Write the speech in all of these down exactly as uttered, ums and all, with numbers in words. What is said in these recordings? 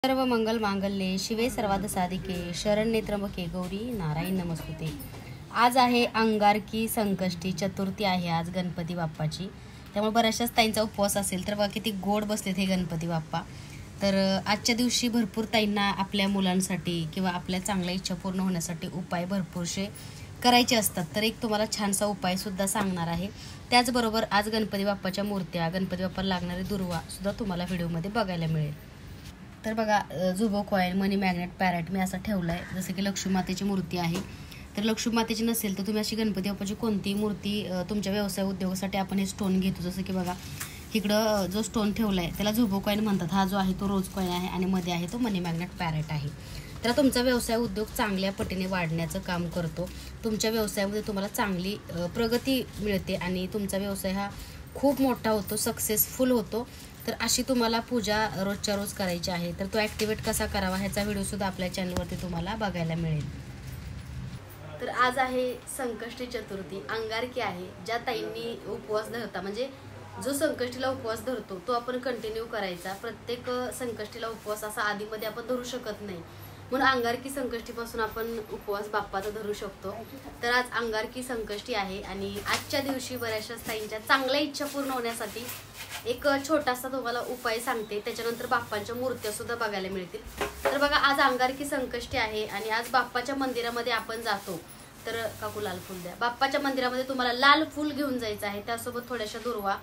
सर्व मंगल मांगल्ये शिवे सर्वाद साधिके शरण्ये त्र्यंबके गौरी नारायण नमस्तुते। आज आहे अंगारकी संकष्टी चतुर्थी आहे आज गणपती बाप्पाची, त्यामुळे बऱ्याचशाच ताईंचा उपवास असेल तर बघा किती गोड बसलेत हे गणपती बाप्पा। तर आजच्या दिवशी भरपूर ताईंना आपल्या मुलांसाठी किंवा आपल्या चांगल्या इच्छा पूर्ण होण्यासाठी उपाय भरपूरसे करायचे असतात, तर एक तुम्हाला छानसा उपाय सुद्धा सांगणार आहे। त्याचबरोबर आज गणपती बाप्पाच्या मूर्त्या, गणपती बाप्पाला लागणारे दुर्वा सुद्धा तुम्हाला व्हिडिओमध्ये बघायला मिळेल। तर बघा जुबो कॉइन, मनी मॅग्नेट, पॅरेट मी असा ठेवला आहे, जसं की लक्ष्मी मातेची मूर्ती आहे। तर लक्ष्मी मातेची नसेल तर तुम्ही अशी गणपती बाप्पाची कोणती मूर्ती तुमच्या व्यवसाय उद्योगासाठी आपण हे स्टोन घेतो, जसं की बघा इकडं जो स्टोन ठेवला आहे त्याला जुबो कॉइन म्हणतात। हा जो आहे तो रोज कॉइन आहे आणि मध्ये आहे तो मनी मॅग्नेट पॅरेट आहे। तर तुमचा व्यवसाय उद्योग चांगल्या पटीने वाढण्याचं काम करतो, तुमच्या व्यवसायामध्ये तुम्हाला चांगली प्रगती मिळते आणि तुमचा व्यवसाय हा खूप मोठा होतो, सक्सेसफुल होतो। तर अशी तुम्हाला पूजा रोजच्या रोज करायची आहे, तर तो ॲक्टिवेट कसा करावा ह्याचा व्हिडिओ सुद्धा आपल्या चॅनलवरती तुम्हाला बघायला मिळेल। तर आज आहे संकष्टी चतुर्थी, अंगारकी आहे। ज्या ताईंनी उपवास धरता, म्हणजे जो संकष्टीला उपवास धरतो तो आपण कंटिन्यू करायचा। प्रत्येक संकष्टीला उपवास असा आधीमध्ये आपण धरू शकत नाही, म्हणून अंगारकी संकष्टीपासून आपण उपवास बाप्पाचा धरू शकतो। तर आज अंगारकी संकष्टी आहे आणि आजच्या दिवशी बऱ्याचशा ताईंच्या चांगल्या इच्छा पूर्ण होण्यासाठी एक छोटासा तुम्हाला उपाय सांगते, त्याच्यानंतर बाप्पांच्या मूर्त्या सुद्धा बघायला मिळतील। तर बघा आज अंगारकी संकष्टी आहे आणि आज बाप्पाच्या मंदिरामध्ये आपण जातो, तर काकू लाल फुल द्या। बाप्पाच्या मंदिरामध्ये तुम्हाला लाल फुल घेऊन जायचं आहे, त्यासोबत थोड्याशा दुर्वा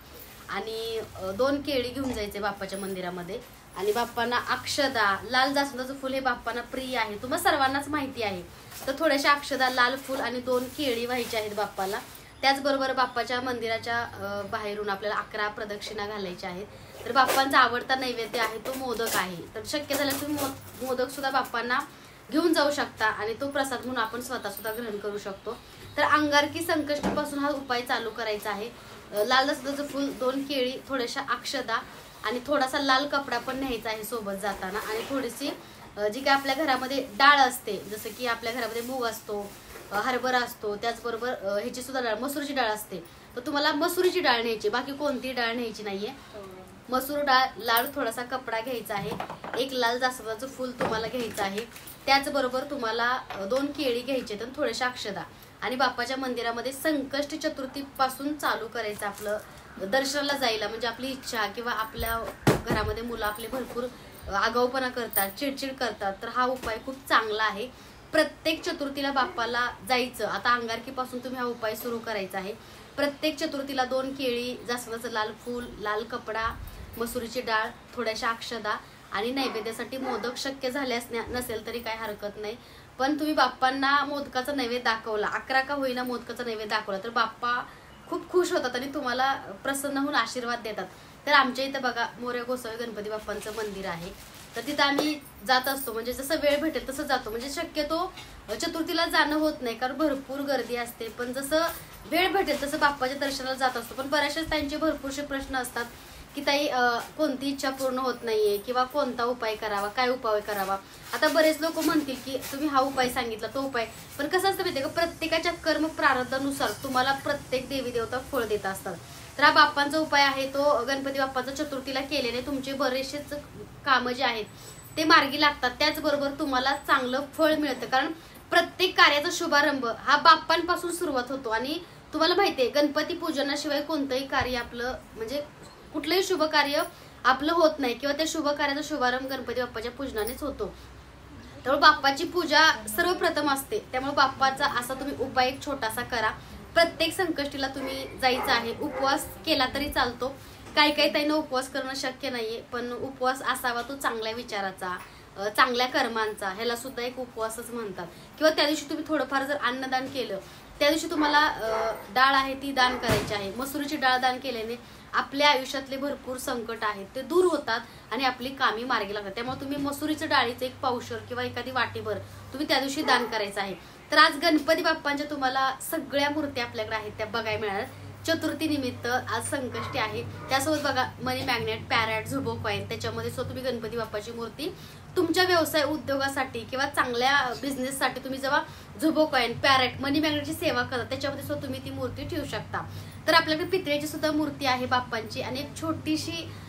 आणि दोन केळी घेऊन जायचे बाप्पाच्या मंदिरामध्ये। आणि बाप्पांना अक्षदा, लाल जास्वंदाचं फुल हे बाप्पांना प्रिय आहे, तुम्हाला सर्वांनाच माहिती आहे। तर थोड्याशा अक्षदा, लाल फुल आणि दोन केळी व्हायची आहेत बाप्पाला। त्याचबरोबर बाप्पाच्या मंदिराच्या बाहेरून आपल्याला अकरा प्रदक्षिणा घालायच्या आहेत। तर बाप्पांचा आवडता नैवेद्य आहे तो मोदक आहे, तर शक्य झाल्यास तुम्ही मोदक सुद्धा बाप्पांना घेऊन जाऊ शकता आणि तो प्रसाद म्हणून आपण स्वतः सुद्धा ग्रहण करू शकतो। तर अंगारकी संकष्टीपासून हा उपाय चालू करायचा आहे। लाल जास्वंदाचं फुल, दोन केळी, थोड्याशा अक्षदा आणि थोडासा लाल कपडा पण न्यायचा आहे सोबत जाताना, आणि थोडीशी जी काय आपल्या घरामध्ये डाळ असते, जसं की आपल्या घरामध्ये मूग असतो, हरभरा असतो, त्याचबरोबर ह्याची सुद्धा डाळ, मसुरीची डाळ असते, तर तुम्हाला मसुरीची डाळ न्यायची, बाकी कोणती डाळ न्यायची नाहीये। मसूर डाळ, लाल थोडासा कपडा घ्यायचा आहे, एक लाल जास्वंदाचं फुल तुम्हाला घ्यायचं आहे, त्याचबरोबर तुम्हाला दोन केळी घ्यायचे आणि थोड्याशा अक्षदा, आणि बाप्पाच्या मंदिरामध्ये संकष्टी चतुर्थी पासून चालू करायचं आपलं दर्शनाला जायला। म्हणजे आपली इच्छा किंवा आपल्या घरामध्ये मुलं आपले भरपूर आगाऊपणा करतात, चिडचिड करतात, तर हा उपाय खूप चांगला आहे। प्रत्येक चतुर्थीला बाप्पाला जायचं, आता अंगारकीपासून तुम्ही हा उपाय सुरू करायचा आहे। प्रत्येक चतुर्थीला दोन केळी, जास्वंदाचं लाल फूल, लाल कपडा, मसुरीची डाळ, थोड्याशा अक्षदा आणि नैवेद्यासाठी मोदक शक्य झाल्यास नसेल तरी काही हरकत नाही, पण तुम्ही बाप्पांना मोदकाचा नैवेद्य दाखवला, अकरा का होईना मोदकाचा नैवेद्य दाखवला, तर बाप्पा खूप खुश होतात आणि तुम्हाला प्रसन्न होऊन आशीर्वाद देतात। तर आमच्या इथं बघा मोरया गोसावी गणपती बाप्पांचं मंदिर आहे, तर तिथं आम्ही जात असतो, म्हणजे जसं वेळ भेटेल तसं जातो। म्हणजे शक्यतो चतुर्थीला जाणं होत नाही कारण भरपूर गर्दी असते, पण जसं वेळ भेटेल तसं बाप्पाच्या दर्शनाला जात असतो। पण बऱ्याचशाच त्यांचे भरपूरसे प्रश्न असतात की ताई कोणती इच्छा पूर्ण होत नाहीये किंवा कोणता उपाय करावा, काय उपाय करावा। आता बरेच लोक म्हणतील की तुम्ही हा उपाय सांगितला तो उपाय, पण कसं असतं माहितीये का, प्रत्येकाच्या कर्म प्रारब्धानुसार तुम्हाला प्रत्येक देवी देवता फळ देत असतात। तर हा बाप्पांचा उपाय आहे तो गणपती बाप्पाचा चतुर्थीला केल्याने तुमचे बरेचसेच कामं जे आहेत ते मार्गी लागतात, त्याचबरोबर तुम्हाला चांगलं फळ मिळतं। कारण प्रत्येक कार्याचा शुभारंभ हा बाप्पांपासून सुरुवात होतो आणि तुम्हाला माहितीये गणपती पूजनाशिवाय कोणतंही कार्य आपलं, म्हणजे कुठलंही शुभ कार्य आपलं होत नाही किंवा त्या शुभ कार्याचा शुभारंभ गणपती बाप्पाच्या पूजनानेच होतो। त्यामुळे बाप्पाची पूजा सर्वप्रथम असते, त्यामुळे बाप्पाचा असा तुम्ही उपाय एक छोटासा करा। प्रत्येक संकष्टीला तुम्ही जायचं आहे, उपवास केला तरी चालतो, काही काही ताईंना उपवास करणं शक्य नाहीये, पण उपवास असावा तो चांगल्या विचाराचा, चांगल्या कर्मांचा, ह्याला सुद्धा एक उपवासच म्हणतात। किंवा त्या दिवशी तुम्ही थोडंफार जर अन्नदान केलं, त्या दिवशी तुम्हाला डाळ आहे ती दान करायची आहे। मसुरीची डाळ दान केल्याने आपल्या आयुष्यातले भरपूर संकट आहेत ते दूर होतात आणि आपली कामी मार्गी लागतात। त्यामुळे तुम्ही मसुरीचं डाळीचं एक पावशर किंवा एखादी वाटीभर तुम्ही त्या दिवशी दान करायचं आहे। तर आज गणपती बाप्पांच्या तुम्हाला सगळ्या मूर्ती आपल्याकडे आहेत त्या बघायला मिळणार। चतुर्थी निमित्त आज संकष्टी आहे, त्यासोबत बघा मनी मॅग्नेट, पॅरेट, जुबो कॉइन, त्याच्यामध्ये सुद्धा तुम्ही गणपती बाप्पाची मूर्ती तुमच्या व्यवसाय उद्योगासाठी किंवा चांगल्या बिझनेससाठी तुम्ही जेव्हा जुबो कॉइन, पॅरेट, मनी मॅग्नेटची सेवा करता त्याच्यामध्ये सुद्धा तुम्ही ती मूर्ती ठेवू शकता। तर आपल्याकडे पितळेची सुद्धा मूर्ती आहे बाप्पांची आणि एक छोटीशी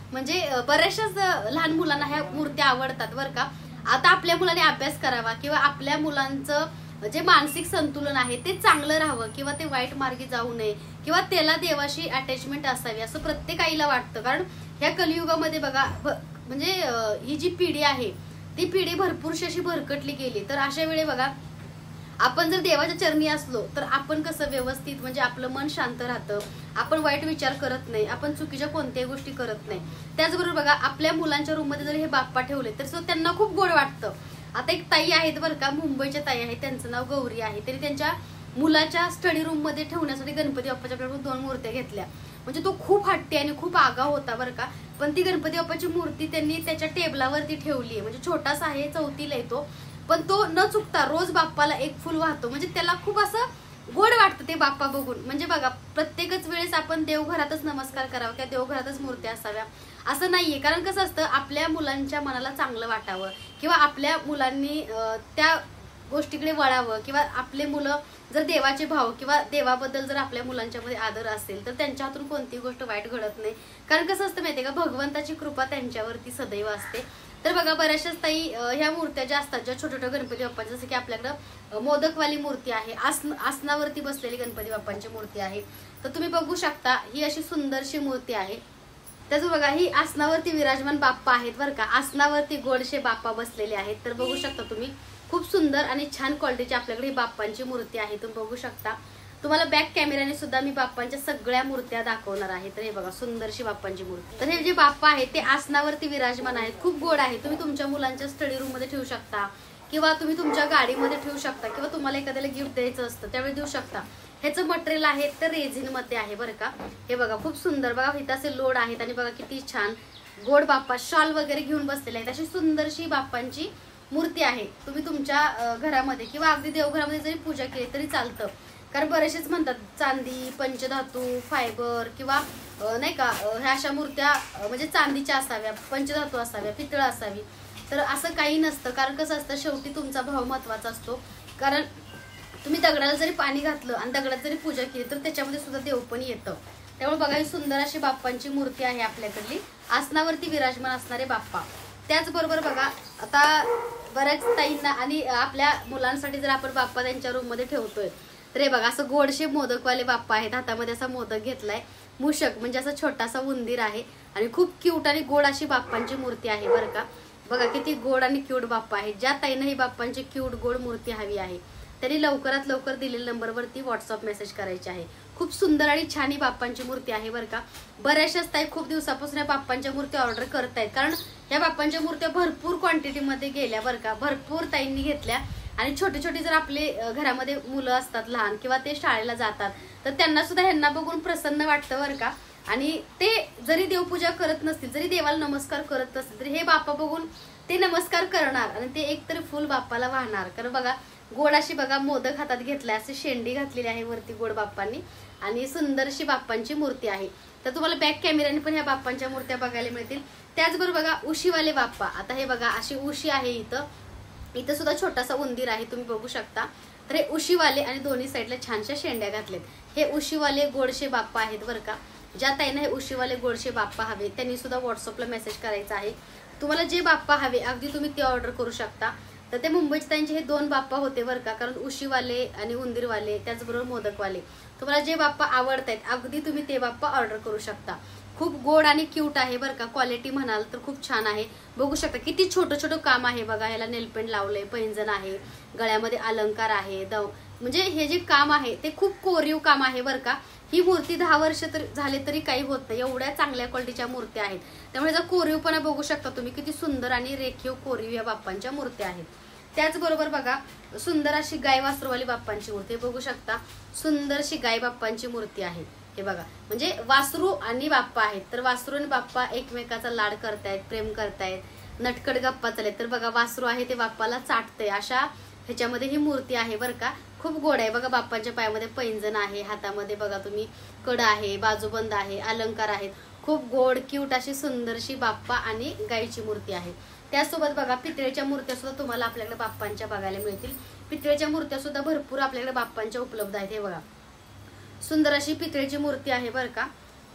म्हणजे बऱ्याचशाच लहान मुलांना ह्या मूर्त्या आवडतात बरं का. आता आपल्या मुलाने अभ्यास करावा किंवा आपल्या मुलांचं जे मानसिक संतुलन आहे ते चांगलं राहावं किंवा ते वाईट मार्गी जाऊ नये किंवा त्याला देवाशी अटॅचमेंट असावी असं प्रत्येक आईला वाटतं. कारण ह्या कलियुगामध्ये बघा म्हणजे ही जी पिढी आहे ती पिढी भरपूरशी अशी भरकटली गेली. तर अशा वेळी बघा आपण जर देवाच्या चरणी असलो तर आपण कसं व्यवस्थित म्हणजे आपलं मन शांत राहतं, आपण वाईट विचार करत नाही, आपण चुकीच्या कोणत्याही गोष्टी करत नाही. त्याचबरोबर बघा आपल्या मुलांच्या रूममध्ये जर हे बाप्पा ठेवले तर त्यांना खूप गोड वाटतं. आता एक ताई आहेत बरं का, मुंबईच्या ताई आहेत, त्यांचं नाव गौरी आहे. त्यांनी त्यांच्या मुलाच्या स्टडी रूम मध्ये ठेवण्यासाठी गणपती बाप्पाच्याकडून दोन मूर्त्या घेतल्या. म्हणजे तो खूप हट्टी आणि खूप आगाव होता बरं का. पण ती गणपती बाप्पाची मूर्ती त्यांनी त्याच्या टेबलावरती ठेवली आहे. म्हणजे छोटासा आहे, चौथीला येतो, पण तो न चुकता रोज बाप्पाला एक फुल वाहतो. म्हणजे त्याला खूप असं गोड वाटतं ते बाप्पा बघून. म्हणजे बघा प्रत्येकच वेळेस आपण देवघरातच नमस्कार करावा किंवा देवघरातच मूर्त्या असाव्या असं नाहीये. कारण कसं असतं आपल्या मुलांच्या मनाला चांगलं वाटावं किंवा आपल्या मुलांनी त्या गोष्टीकडे वळावं किंवा आपले मुलं जर देवाचे भाव किंवा देवाबद्दल जर आपल्या मुलांच्या मध्ये आदर असेल तर त्यांच्या हातून कोणतीही गोष्ट वाईट घडत नाही. कारण कसं असतं माहितीये का, भगवंताची कृपा त्यांच्यावरती सदैव असते. तर बघा बऱ्याचशाच ताई ह्या मूर्त्या ज्या असतात ज्या छोट्या छोट्या गणपती बाप्पांच्या, जसं की आपल्याकडं मोदकवाली मूर्ती आहे, आसन आसनावरती बसलेली गणपती बाप्पांची मूर्ती आहे. तर तुम्ही बघू शकता ही अशी सुंदरशी मूर्ती आहे. त्याच बघा ही आसनावरती विराजमान बाप्पा आहेत बरं का, आसनावरती गोडशे बाप्पा बसलेले आहेत. तर बघू शकता तुम्ही खूप सुंदर आणि छान क्वालिटीची आपल्याकडे ही बाप्पांची मूर्ती आहे. तुम्ही बघू शकता. तुम्हाला बॅक कॅमेऱ्याने सुद्धा मी बाप्पांच्या सगळ्या मूर्त्या दाखवणार आहे. तर हे बघा सुंदरशी बाप्पांची मूर्ती. तर हे जे बाप्पा आहेत ते आसनावरती विराजमान आहेत, खूप गोड आहे. तुम्ही तुमच्या मुलांच्या स्टडी रूम मध्ये ठेवू शकता किंवा तुम्ही तुमच्या गाडीमध्ये ठेवू शकता किंवा तुम्हाला एखाद्याला गिफ्ट द्यायचं असतं त्यावेळी देऊ शकता. ह्याचं मटेरियल आहे तर रेझिन मध्ये आहे बरं का. हे बघा खूप सुंदर, बघा इथं असे लोड आहेत आणि बघा किती छान गोड बाप्पा शॉल वगैरे घेऊन बसलेले आहेत. अशी सुंदरशी बाप्पांची मूर्ती आहे. तुम्ही तुमच्या घरामध्ये किंवा अगदी देवघरामध्ये जरी पूजा केली तरी चालतं. कारण बरेचसेच म्हणतात चांदी, पंचधातू, फायबर किंवा नाही का ह्या अशा मूर्त्या म्हणजे चांदीच्या असाव्या, पंचधातू असाव्या, पितळ असावी. तर असं काही नसतं. कारण कसं असतं शेवटी तुमचा भाव महत्वाचा असतो. कारण तुम्ही दगडाला जरी पाणी घातलं आणि दगडात जरी पूजा केली तर त्याच्यामध्ये सुद्धा देव पण येतं. त्यामुळे बघा ही सुंदर अशी बाप्पांची मूर्ती आहे आपल्याकडली, आसनावरती विराजमान असणारे बाप्पा. त्याचबरोबर बघा आता बऱ्याच ताईंना आणि आपल्या मुलांसाठी जर आपण बाप्पा त्यांच्या रूम मध्ये ठेवतोय तर हे बघा असं गोडशे मोदकवाले बाप्पा आहेत. हातामध्ये असा मोदक घेतलाय, मूषक म्हणजे असा छोटासा उंदीर आहे आणि खूप क्यूट आणि गोड अशी बाप्पांची मूर्ती आहे बरं का. बघा किती गोड आणि क्यूट बाप्पा आहे. ज्या ताईंना ही बाप्पांची क्यूट गोड मूर्ती हवी आहे त्यांनी लवकरात लवकर दिलेल्या नंबरवरती व्हॉट्सअप मेसेज करायचे आहे. खूप सुंदर आणि छान ही बाप्पांची मूर्ती आहे बरं का. बऱ्याचशाच ताई खूप दिवसापासून या बाप्पांच्या मूर्त्या ऑर्डर करतायत. कारण या बाप्पांच्या मूर्त्या भरपूर क्वांटिटीमध्ये गेल्या बरं का, भरपूर ताईंनी घेतल्या. आणि छोटे छोटे जर आपले घरामध्ये मुलं असतात लहान किंवा ते शाळेला जातात तर त्यांना सुद्धा ह्यांना बघून प्रसन्न वाटतं बरं का. आणि ते जरी देवपूजा करत नसतील, जरी देवाला नमस्कार करत नसतील तरी हे बाप्पा बघून ते नमस्कार करणार आणि ते एक तरी फुल बाप्पाला वाहणार. कारण बघा गोड अशी बघा मोदक हातात घेतलाय, असे शेंडी घातलेली आहे वरती गोड बाप्पांनी आणि सुंदरशी बाप्पांची मूर्ती आहे. तर तुम्हाला बॅक कॅमेऱ्याने पण ह्या बाप्पांच्या मूर्त्या बघायला मिळतील. त्याचबरोबर बघा उशीवाले बाप्पा. आता हे बघा अशी उशी आहे, इथं इथं सुद्धा छोटासा उंदीर आहे तुम्ही बघू शकता. तर हे उशीवाले आणि दोन्ही साईडला छानशा शेंड्या घातलेत. हे उशीवाले गोडशे बाप्पा आहेत बरं का. ज्या ताईंना हे उशीवाले गोडशे बाप्पा हवे त्यांनी सुद्धा व्हॉट्सअपला मेसेज करायचा आहे. तुम्हाला जे बाप्पा हवे अगदी तुम्ही ते ऑर्डर करू शकता. तर ते मुंबईचे त्यांचे हे दोन बाप्पा होते बरं का. कारण उशीवाले आणि उंदीरवाले त्याचबरोबर मोदकवाले तुम्हाला जे बाप्पा आवडतायत अगदी तुम्ही ते बाप्पा ऑर्डर करू शकता. खूप गोड आणि क्यूट आहे बरं का. क्वालिटी म्हणाल तर खूप छान आहे. बघू शकता किती छोटं छोटं काम आहे बघा. ह्याला नेलपेंट लावलंय, पैंजण आहे, गळ्यामध्ये अलंकार आहे, दव म्हणजे हे जे काम आहे ते खूप कोरीव काम आहे बरं का. ही मूर्ती दहा वर्ष तर झाले तरी काही होत नाही, एवढ्या चांगल्या क्वालिटीच्या मूर्त्या आहेत. त्यामुळे जर कोरीवपणा बघू शकता तुम्ही किती सुंदर आणि रेखीव कोरीव या बाप्पांच्या मूर्त्या आहेत. त्याचबरोबर बघा सुंदर अशी गाय वासरूवाली बाप्पांची मूर्ती बघू शकता. सुंदरशी गाय बाप्पांची मूर्ती आहे. हे बघा म्हणजे वासरू आणि बाप्पा आहेत. तर वासरू आणि बाप्पा एकमेकाचा लाड करतायत, प्रेम करतायत, नटकट गप्पा चालत. तर बघा वासरू आहे ते बाप्पाला चाटतंय, अशा ह्याच्यामध्ये ही मूर्ती आहे बरं का. खूप गोड आहे बघा. बाप्पांच्या पायामध्ये पैंजण आहे, हातामध्ये बघा तुम्ही कड आहे, बाजूबंद आहे, अलंकार आहेत. खूप गोड क्यूट अशी सुंदरशी बाप्पा आणि गायची मूर्ती आहे. त्यासोबत बघा पितळेच्या मूर्त्या सुद्धा तुम्हाला आपल्याकडे बाप्पांच्या बघायला मिळतील. पितळेच्या मूर्त्या सुद्धा भरपूर आपल्याकडे बाप्पांच्या उपलब्ध आहेत. हे बघा सुंदर अशी पितळेची मूर्ती आहे बरं का.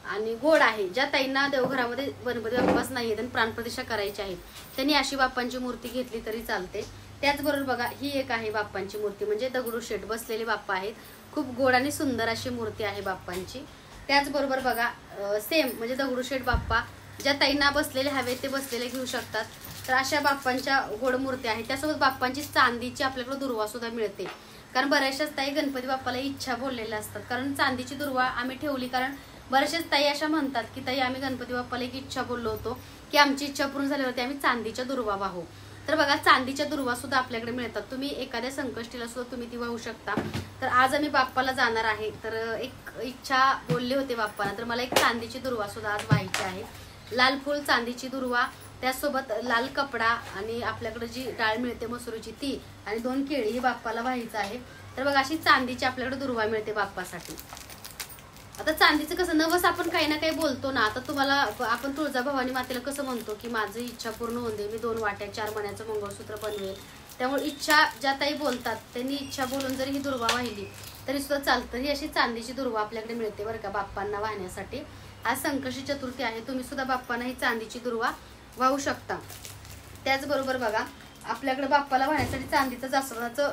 आणि गोड आहे. ज्या ताईंना देवघरामध्ये गणपती बाप्पाच नाही आहेत आणि प्राणप्रतिष्ठा करायची आहेत त्यांनी अशी बाप्पांची मूर्ती घेतली तरी चालते. त्याचबरोबर बघा ही एक आहे बाप्पांची मूर्ती, म्हणजे दगडूशेठ बसलेले बाप्पा आहेत. खूप गोड आणि सुंदर अशी मूर्ती आहे बाप्पांची. त्याचबरोबर बघा सेम म्हणजे दगडूशेठ बाप्पा ज्या ताईंना बसलेले हवे ते बसलेले घेऊ शकतात. तर अशा बाप्पांच्या गोड मूर्ती आहेत. त्यासोबत बाप्पांची चांदीची आपल्याकडे दुर्वा सुद्धा मिळते, कारण बऱ्याचशाच ताई गणपती बाप्पाला इच्छा बोललेल्या असतात. कारण चांदीची दुर्वा आम्ही ठेवली, कारण बऱ्याचशाच ताई अशा म्हणतात की ताई आम्ही गणपती बाप्पाला एक इच्छा बोललो होतो की आमची इच्छा पूर्ण झाल्यावरती आम्ही चांदीच्या दुर्वा वाहू. तर बघा चांदीच्या दुर्वा सुद्धा आपल्याकडे मिळतात. तुम्ही एखाद्या संकष्टीला सुद्धा तुम्ही ती वाहू शकता. तर आज आम्ही बाप्पाला जाणार आहे, तर एक इच्छा बोलले होते बाप्पाला, तर मला एक चांदीची दुर्वा सुद्धा आज व्हायची आहे. लाल फूल, चांदीची दुर्वा, त्यासोबत लाल कपडा आणि आपल्याकडे जी डाळ मिळते मसुरीची ती आणि दोन केळी ही बाप्पाला व्हायचं आहे. तर बघा अशी चांदीची आपल्याकडे दुर्वा मिळते बाप्पासाठी. आता चांदीचं कसं नवस आपण काही ना काही बोलतो ना. आता तुम्हाला आपण तुळजाभवानी मातेला कसं म्हणतो की माझी इच्छा पूर्ण होऊन दे, मी दोन वाट्या चार मण्याचं मंगळसूत्र बनवेल. त्यामुळे इच्छा ज्या ताई बोलतात त्यांनी इच्छा बोलून जरी ही दुर्वा वाहिली तरी सुद्धा चालतं. ही अशी चांदीची दुर्वा आपल्याकडे मिळते बरं का बाप्पांना वाहण्यासाठी. आज संकष्टी चतुर्थी आहे, तुम्ही सुद्धा बाप्पांना ही चांदीची दुर्वा वाहू शकता. त्याचबरोबर बघा आपल्याकडे बाप्पाला वाहण्यासाठी चांदीचं जास्वंदाचं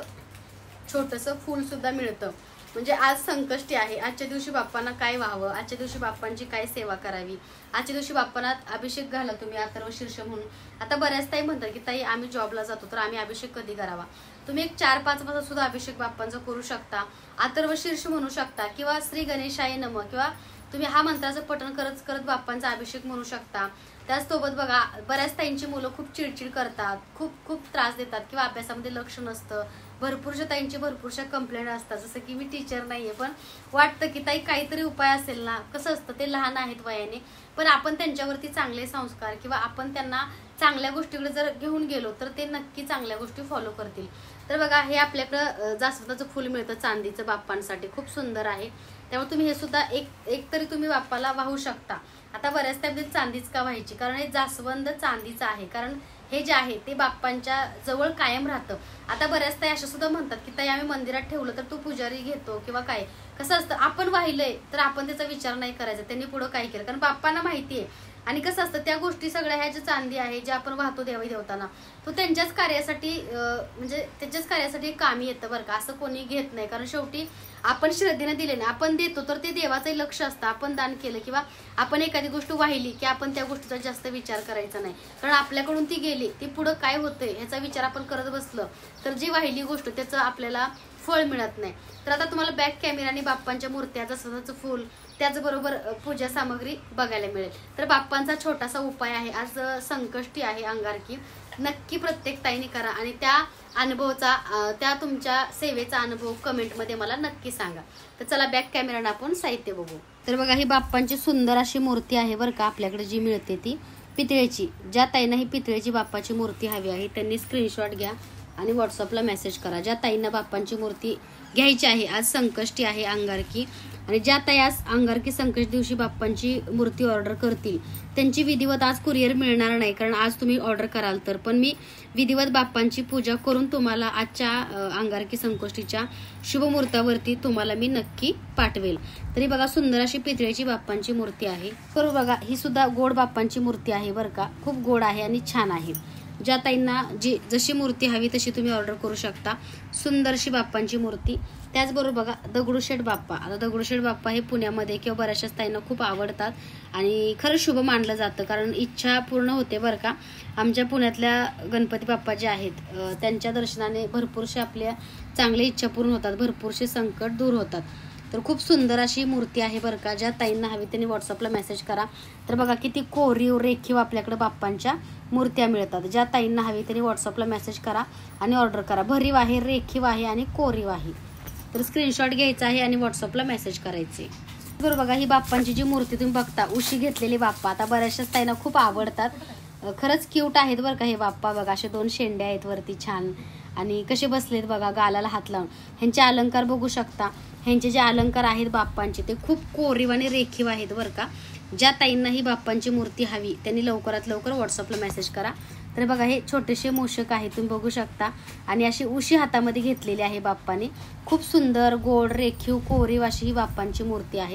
छोटंसं फूल सुद्धा मिळतं. म्हणजे आज संकष्टी आहे, आजच्या दिवशी बाप्पांना काय व्हावं, आजच्या दिवशी बाप्पांची काय सेवा करावी, आजच्या दिवशी बाप्पांना अभिषेक घाला तुम्ही अथर्व शीर्ष म्हणून. आता बऱ्याच ताई म्हणतात की ताई आम्ही जॉबला जातो तर आम्ही अभिषेक कधी करावा. तुम्ही एक चार पाच वाजता सुद्धा अभिषेक बाप्पांचा करू शकता, अथर्व शीर्ष म्हणू शकता, किंवा श्री गणेशाय नमः, किंवा तुम्ही हा मंत्राचं पठण करत करत बाप्पांचा अभिषेक म्हणू शकता. त्याचसोबत बघा बऱ्याच ताईंची मुलं खूप चिडचिड करतात, खूप खूप त्रास देतात किंवा अभ्यासामध्ये लक्ष नसतं. भरपूरशा ताईंची भरपूरशा कंप्लेंट असतात. जसं की मी टीचर नाहीये पण वाटतं की ताई काहीतरी उपाय असेल ना. कसं असतं ते लहान आहेत वयाने, पण आपण त्यांच्यावरती चांगले संस्कार किंवा आपण त्यांना चांगल्या गोष्टीकडे जर घेऊन गेलो तर ते नक्की चांगल्या गोष्टी फॉलो करतील. तर बघा हे आपल्याकडं जास्वंदाचं फूल मिळतं चांदीचं बाप्पांसाठी, खूप सुंदर आहे. त्यामुळे तुम्ही हे सुद्धा एक एक तरी तुम्ही बाप्पाला वाहू शकता. आता बऱ्याच टाइम चांदीच का व्हायची, कारण हे जास्वंद चांदीचं आहे, कारण हे जे आहे ते बाप्पांच्या जवळ कायम राहतं. आता बऱ्याच ताई अशा सुद्धा म्हणतात की ताई आम्ही मंदिरात ठेवलं तर तू पुजारी घेतो किंवा काय. कसं असतं आपण वाहिलंय तर आपण त्याचा विचार नाही करायचा त्यांनी पुढं काय केलं, कारण बाप्पांना माहिती आहे. आणि कसं असतं त्या गोष्टी सगळ्या ह्या ज्या चांदी आहे जे आपण वाहतो देवाई देवताना तो त्यांच्याच कार्यासाठी म्हणजे त्यांच्याच कार्यासाठी कामी येतं बरं का. असं कोणी घेत नाही, कारण शेवटी आपण श्रद्धेने दिले ना आपण देतो तर ते देवाचंही लक्ष असतं. आपण दान केलं किंवा आपण एखादी गोष्ट वाहिली की आपण त्या गोष्टीचा जास्त विचार करायचा नाही, कारण आपल्याकडून ती गेली ती पुढं काय होतंय ह्याचा विचार आपण करत बसलं तर जी वाहिली गोष्ट त्याचं आपल्याला फळ मिळत नाही. तर आता तुम्हाला बॅक कॅमेराने बाप्पांच्या मूर्त्या, जास्वंदाचं फूल, त्याचबरोबर पूजा सामग्री बघायला मिळेल. तर बाप्पांचा छोटासा उपाय आहे, आज संकष्टी आहे अंगारकी, नक्की प्रत्येक ताईने करा आणि त्या अनुभवाचा त्या तुमच्या सेवेचा अनुभव कमेंटमध्ये मला नक्की सांगा. तर चला बॅक कॅमेराने आपण साहित्य बघू. तर बघा ही बाप्पांची सुंदर अशी मूर्ती आहे बरं का आपल्याकडे जी मिळते ती पितळेची. ज्या ताईंना ही पितळेची बाप्पाची मूर्ती हवी आहे त्यांनी स्क्रीनशॉट घ्या आणि व्हॉट्सअपला मेसेज करा. ज्या ताईंना बाप्पांची मूर्ती घ्यायची आहे, आज संकष्टी आहे अंगारकी, आणि ज्या ताई आज अंगारकी संकष्टी दिवशी बाप्पांची मूर्ती ऑर्डर करतील त्यांची विधिवत आज कुरिअर मिळणार नाही, कारण आज तुम्ही ऑर्डर कराल तर. पण मी विधिवत बाप्पांची पूजा करून तुम्हाला आजच्या अंगारकी संकष्टीच्या शुभमुहूर्तावरती तुम्हाला मी नक्की पाठवेल. तरी बघा सुंदर अशी पितळेची बाप्पांची मूर्ती आहे. बरोबर बघा ही सुद्धा गोड बाप्पांची मूर्ती आहे बरं का, खूप गोड आहे आणि छान आहे. ज्या ताईंना जी जशी मूर्ती हवी तशी तुम्ही ऑर्डर करू शकता. सुंदरशी बाप्पांची मूर्ती. त्याचबरोबर बघा दगडूशेठ बाप्पा. आता दगडूशेठ बाप्पा हे पुण्यामध्ये किंवा बऱ्याचशाच ताईंना खूप आवडतात आणि खरंच शुभ मानलं जातं, कारण इच्छा पूर्ण होते बरं का. आमच्या पुण्यातल्या गणपती बाप्पा जे आहेत त्यांच्या दर्शनाने भरपूरशे आपल्या चांगल्या इच्छा पूर्ण होतात, भरपूरशे संकट दूर होतात. तर खूप सुंदर अशी मूर्ती आहे बरं का. ज्या ताईंना हवी त्यांनी व्हॉट्सअपला मेसेज करा. तर बघा किती कोरीव रेखीव आपल्याकडे बाप्पांच्या मूर्त्या मिळतात. ज्या ताईंना हवी त्यांनी व्हॉट्सअपला मेसेज करा आणि ऑर्डर करा. भरीव आहे, रेखीव आहे आणि कोरीव आहे. तर स्क्रीनशॉट घ्यायचा आहे आणि व्हॉट्सअपला मेसेज करायचे. बरोबर बघा ही बाप्पांची जी मूर्ती तुम्ही बघता उशी घेतलेली बाप्पा आता बऱ्याचशाच ताईंना खूप आवडतात. खरंच क्यूट आहेत बरं का हे बाप्पा. बघा असे दोन शेंड्या आहेत वरती छान आणि कसे बसलेत बघा गालाला हात लावून. ह्यांचे अलंकार बघू शकता. ह्यांचे जे अलंकार आहेत बाप्पांचे ते खूप कोरीव आणि रेखीव आहेत बरं का. ज्या ताईंना ही बाप्पांची मूर्ती हवी त्यांनी लवकरात लवकर व्हॉट्सअपला मेसेज करा. तर बघा हे छोटेसे मूषक आहे तुम्ही बघू शकता आणि अशी उशी हातामध्ये घेतलेली आहे बाप्पाने. खूप सुंदर गोड रेखीव कोरीव अशी ही बाप्पांची मूर्ती आहे.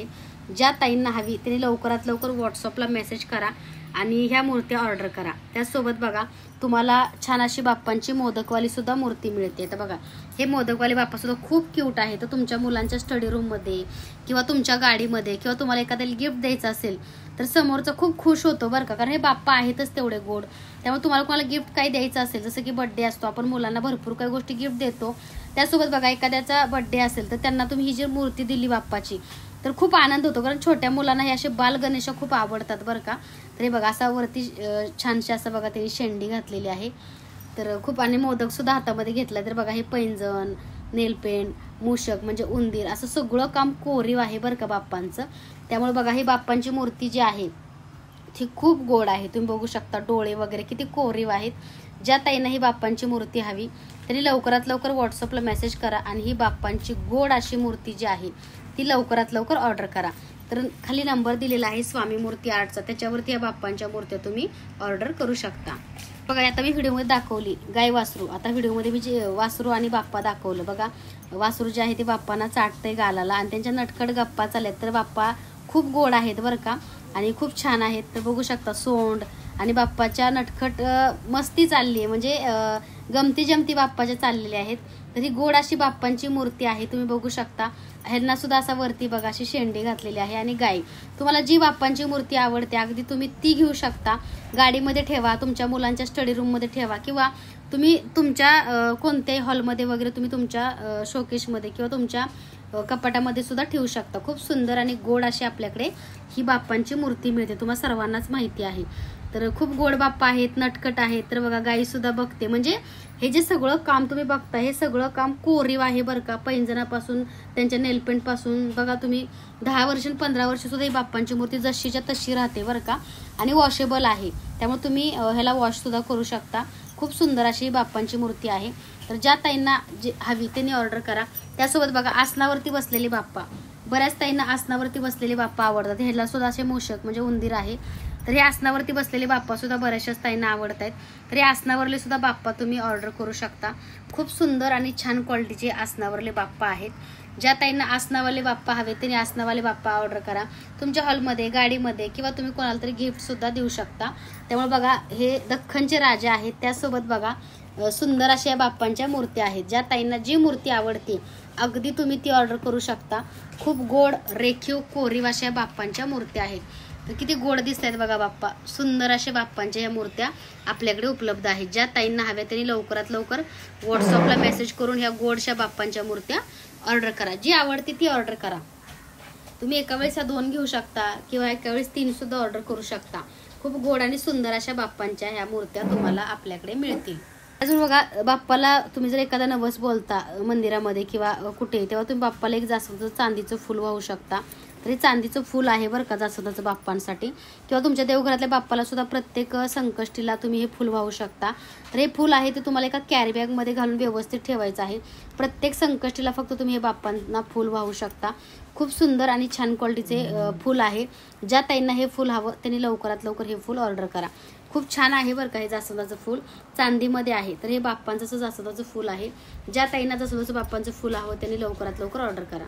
ज्या ताईंना हवी त्यांनी लवकरात लवकर व्हॉट्सअपला मेसेज करा आणि ह्या मूर्त्या ऑर्डर करा। त्यासोबत बघा तुम्हाला छान अशी बाप्पांची मोदकवाली सुद्धा मूर्ती मिळते। तर बघा हे मोदकवाले बाप्पा सुद्धा खूप क्यूट आहे। तर तुमच्या मुलांच्या स्टडी रूममध्ये किंवा तुमच्या गाडीमध्ये किंवा तुम्हाला एखाद्याला गिफ्ट द्यायचं असेल तर समोरचा खूप खुश होतो बरं का, कारण हे बाप्पा आहेतच तेवढे गोड। त्यामुळे तुम्हाला कोणाला गिफ्ट काही द्यायचं असेल, जसं की बर्थडे असतो, आपण मुलांना भरपूर काही गोष्टी गिफ्ट देतो, त्यासोबत बघा एखाद्याचा बर्थडे असेल तर त्यांना तुम्ही ही जी मूर्ती दिली बाप्पाची तर खूप आनंद होतो, कारण छोट्या मुलांना हे असे बाल गणेश खूप आवडतात बरं का। तर हे बघा असा वरती छानशी असं बघा त्यांनी शेंडी घातलेली आहे, तर खूप, आणि मोदक सुद्धा हातामध्ये घेतला। तर बघा हे पैंजण, नेलपेंट, मूषक म्हणजे उंदीर असं सगळं काम कोरीव आहे बरं का बाप्पांचं। त्यामुळे बघा ही बाप्पांची मूर्ती जी आहे ती खूप गोड आहे, तुम्ही बघू शकता डोळे वगैरे किती कोरीव आहेत। ज्या ताईंना ही बाप्पांची मूर्ती हवी त्यांनी लवकरात लवकर व्हॉट्सअपला मेसेज करा आणि ही बाप्पांची गोड अशी मूर्ती जी आहे ती लवकरात लवकर ऑर्डर करा। तर खाली नंबर दिलेला आहे स्वामी मूर्ती आर्टचा, त्याच्यावरती या बाप्पांच्या मूर्त्या तुम्ही ऑर्डर करू शकता। बघा आता मी व्हिडिओमध्ये दाखवली गाय वासरू, आता व्हिडिओमध्ये मी जे वासरू आणि बाप्पा दाखवलं बघा, वासरू जे आहे ते बाप्पांना चाटतंय गालाला आणि त्यांच्या नटखट गप्पा चालल्यात। तर बाप्पा खूप गोड आहेत बरं का आणि खूप छान आहेत। तर बघू शकता सोंड आणि बाप्पाच्या नटखट मस्ती चालली आहे, म्हणजे गमती जमती बाप्पाच्या चाललेल्या आहेत। तर ही गोड अशी बाप्पांची मूर्ती आहे, तुम्ही बघू शकता। ह्यांना सुद्धा असा वरती बघा अशी शेंडी घातलेली आहे आणि गाय, तुम्हाला जी बाप्पांची मूर्ती आवडते अगदी तुम्ही ती घेऊ शकता, गाडीमध्ये ठेवा, तुमच्या मुलांच्या स्टडी रूममध्ये ठेवा किंवा तुम्ही तुमच्या कोणत्याही हॉलमध्ये वगैरे तुम्ही तुमच्या शोकेशमध्ये किंवा तुमच्या कपाटामध्ये सुद्धा ठेवू शकता। खूप सुंदर आणि गोड अशी आपल्याकडे ही बाप्पांची मूर्ती मिळते, तुम्हाला सर्वांनाच माहिती आहे। तर खूप गोड बाप्पा आहेत, नटखट आहेत। तर बघा गाई सुद्धा बघते, म्हणजे हे जे सगळं काम तुम्ही बघता हे सगळं काम कोरीव आहे बरं का, पैंजणापासून त्यांच्या नेलपेंट पासून बघा तुम्ही दहा वर्ष पंधरा वर्ष सुद्धा ही बाप्पांची मूर्ती जशीच्या तशी राहते बरं का, आणि वॉशेबल आहे, त्यामुळे तुम्ही ह्याला वॉश सुद्धा करू शकता। खूप सुंदर अशी बाप्पांची मूर्ती आहे। तर ज्या ताईंना जे हवी त्यांनी ऑर्डर करा। त्यासोबत बघा आसनावरती बसलेले बाप्पा, बऱ्याच ताईंना आसनावरती बसलेले बाप्पा आवडतात, ह्याला सुद्धा असे मूषक म्हणजे उंदीर आहे। तर हे आसनावरती बसलेले बाप्पा सुद्धा बऱ्याचशाच ताईंना आवडत आहेत। तर हे आसनावरले सुद्धा बाप्पा तुम्ही ऑर्डर करू शकता। खूप सुंदर आणि छान क्वालिटीचे आसनावरले बाप्पा आहेत। ज्या ताईंना आसनावाले बाप्पा हवे त्यांनी आसनावाले बाप्पा ऑर्डर करा, तुमच्या हॉलमध्ये, गाडीमध्ये किंवा तुम्ही कोणाला तरी गिफ्ट सुद्धा देऊ शकता। त्यामुळे बघा हे दख्खनचे राजा आहेत, त्यासोबत बघा सुंदर अशा बाप्पांच्या मूर्त्या आहेत। ज्या ताईंना जी मूर्ती आवडते अगदी तुम्ही ती ऑर्डर करू शकता। खूप गोड रेखीव कोरीव अशा बाप्पांच्या मूर्त्या आहेत। तर किती गोड दिसत आहेत बघा बाप्पा, सुंदर अशा बाप्पांच्या या मूर्त्या आपल्याकडे उपलब्ध आहेत। ज्या ताईंना हव्या त्यांनी लवकरात लवकर व्हॉट्सअपला मेसेज करून ह्या गोडशा बाप्पांच्या मूर्त्या ऑर्डर करा, जी आवडते ती ऑर्डर करा। तुम्ही एका वेळेस दोन घेऊ शकता किंवा एका वेळेस तीन सुद्धा ऑर्डर करू शकता। खूप गोड आणि सुंदर अशा बाप्पांच्या ह्या मूर्त्या तुम्हाला आपल्याकडे मिळतील। अजून बघा बाप्पाला तुम्ही जर एखादा नवस बोलता मंदिरामध्ये किंवा कुठे, तेव्हा तुम्ही बाप्पाला एक जास्वंदाचं चांदीचं फूल वाहू शकता। तर हे चांदीचं फूल आहे बरं का जास्वंदाचं बाप्पांसाठी, किंवा तुमच्या देवघरातल्या बाप्पाला सुद्धा प्रत्येक संकष्टीला तुम्ही हे फूल वाहू शकता। तर हे फूल आहे ते तुम्हाला एका कॅरी बॅगमध्ये घालून व्यवस्थित ठेवायचं आहे। प्रत्येक संकष्टीला फक्त तुम्ही हे बाप्पांना फूल वाहू शकता। खूप सुंदर आणि छान क्वालिटीचे फूल आहे। ज्या ताईंना हे फूल हवं त्यांनी लवकरात लवकर हे फूल ऑर्डर करा। खूप छान आहे बरं का हे जास्वंदाचं फूल, चांदीमध्ये आहे। तर हे बाप्पांचं असं जास्वंदाचं फूल आहे। ज्या ताईंना जास्वंदाचं बाप्पांचं फूल हवं त्यांनी लवकरात लवकर ऑर्डर करा।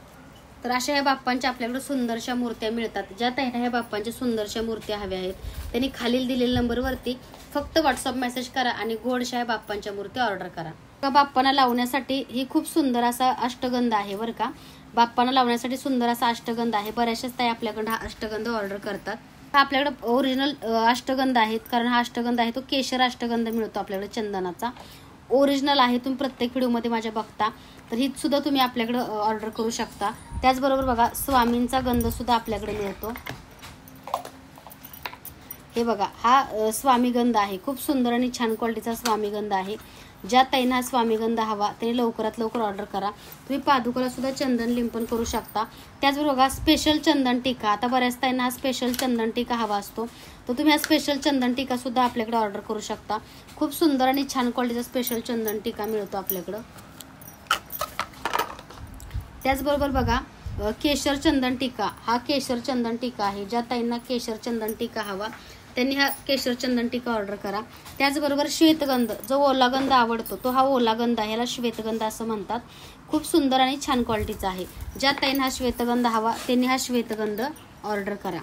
तर अशा या बाप्पांच्या आपल्याकडे सुंदरशा मूर्त्या मिळतात। ज्या ताईंना ह्या बाप्पांच्या सुंदरशा मूर्त्या हव्या आहेत त्यांनी खालील दिलेल्या नंबरवरती फक्त व्हॉट्सअप मेसेज करा आणि गोडशा या बाप्पांच्या मूर्त्या ऑर्डर करा। बाप्पांना लावण्यासाठी ही खूप सुंदर असा अष्टगंध आहे बरं का, बाप्पांना लावण्यासाठी सुंदर असा अष्टगंध आहे। बऱ्याचशाच ताई आपल्याकडे हा अष्टगंध ऑर्डर करतात। आपल्याकडे ओरिजिनल अष्टगंध आहेत, कारण हा अष्टगंध आहे तो केशर अष्टगंध मिळतो आपल्याकडे चंदनाचा, ओरिजिनल आहे। तुम्ही प्रत्येक व्हिडिओमध्ये माझ्या बघता, तर ही सुद्धा तुम्ही आपल्याकडे ऑर्डर करू शकता। त्याचबरोबर बघा स्वामींचा गंध सुद्धा आपल्याकडे मिळतो, हे बघा हा स्वामी गंध आहे। खूप सुंदर आणि छान क्वालिटीचा स्वामी गंध आहे। ज्या ताईंना स्वामी गंध हवा त्यांनी लवकरात लवकर ऑर्डर करा। तुम्ही पादुकाला सुद्धा चंदन लिंपन करू शकता। त्याचबरोबर बघा स्पेशल चंदन टीका, आता बऱ्याच ताईंना हा स्पेशल चंदन टीका हवा असतो, तर तुम्ही हा स्पेशल चंदन टीका सुद्धा आपल्याकडे ऑर्डर करू शकता। खूप सुंदर आणि छान क्वालिटीचा स्पेशल चंदन टीका मिळतो आपल्याकडं। त्याचबरोबर बघा केशर चंदन टीका, हा केशर चंदन टीका आहे। ज्या ताईंना केशर चंदन टीका हवा त्यांनी हा केशर चंदन टीका ऑर्डर करा. त्याचबरोबर श्वेतगंध, जो ओला गंध आवडतो तो हा ओला गंध आहे, ह्याला श्वेतगंध असं म्हणतात. खूप सुंदर आणि छान क्वालिटीचा आहे. ज्या ताईंना हा श्वेतगंध हवा त्यांनी हा श्वेतगंध ऑर्डर करा.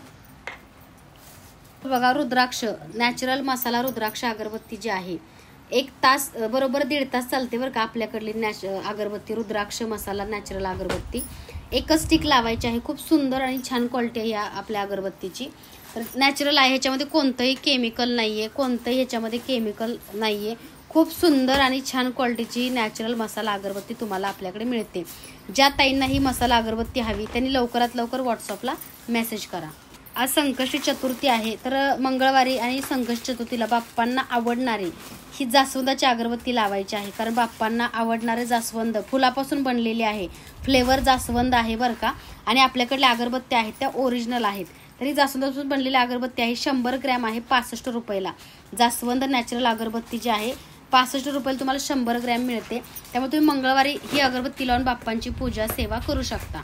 बघा रुद्राक्ष, नॅचरल मसाला रुद्राक्ष अगरबत्ती जी आहे, एक तास बरोबर दीड तास चालते बरं का आपल्याकडली नॅच अगरबत्ती रुद्राक्ष मसाला नॅचरल अगरबत्ती. एकच स्टिक लावायची आहे. खूप सुंदर आणि छान क्वालिटी आहे या आपल्या अगरबत्तीची. तर नॅचरल आहे, ह्याच्यामध्ये कोणतंही केमिकल नाही आहे, कोणतंही ह्याच्यामध्ये केमिकल नाही आहे. खूप सुंदर आणि छान क्वालिटीची नॅचरल मसाला अगरबत्ती तुम्हाला आपल्याकडे मिळते. ज्या ताईंना ही मसाला अगरबत्ती हवी त्यांनी लवकरात लवकर व्हॉट्सअपला मेसेज करा. आज संकष्टी चतुर्थी आहे, तर मंगळवारी आणि संकष्टी चतुर्थीला बाप्पांना आवडणारी ही जास्वंदाची अगरबत्ती लावायची आहे. कारण बाप्पांना आवडणारे जास्वंद फुलापासून बनलेली आहे, फ्लेवर जास्वंद आहे बरं का. आणि आपल्याकडल्या अगरबत्त्या आहेत त्या ओरिजिनल आहेत. तरी जास्वंदापासून बनलेली अगरबत्ती आहे, शंभर ग्रॅम आहे पासष्ट रुपयाला. जास्वंद नॅचरल अगरबत्ती जी आहे पासष्ट रुपयाला तुम्हाला शंभर ग्रॅम मिळते. त्यामुळे तुम्ही मंगळवारी ही अगरबत्ती लावून बाप्पांची पूजा सेवा करू शकता.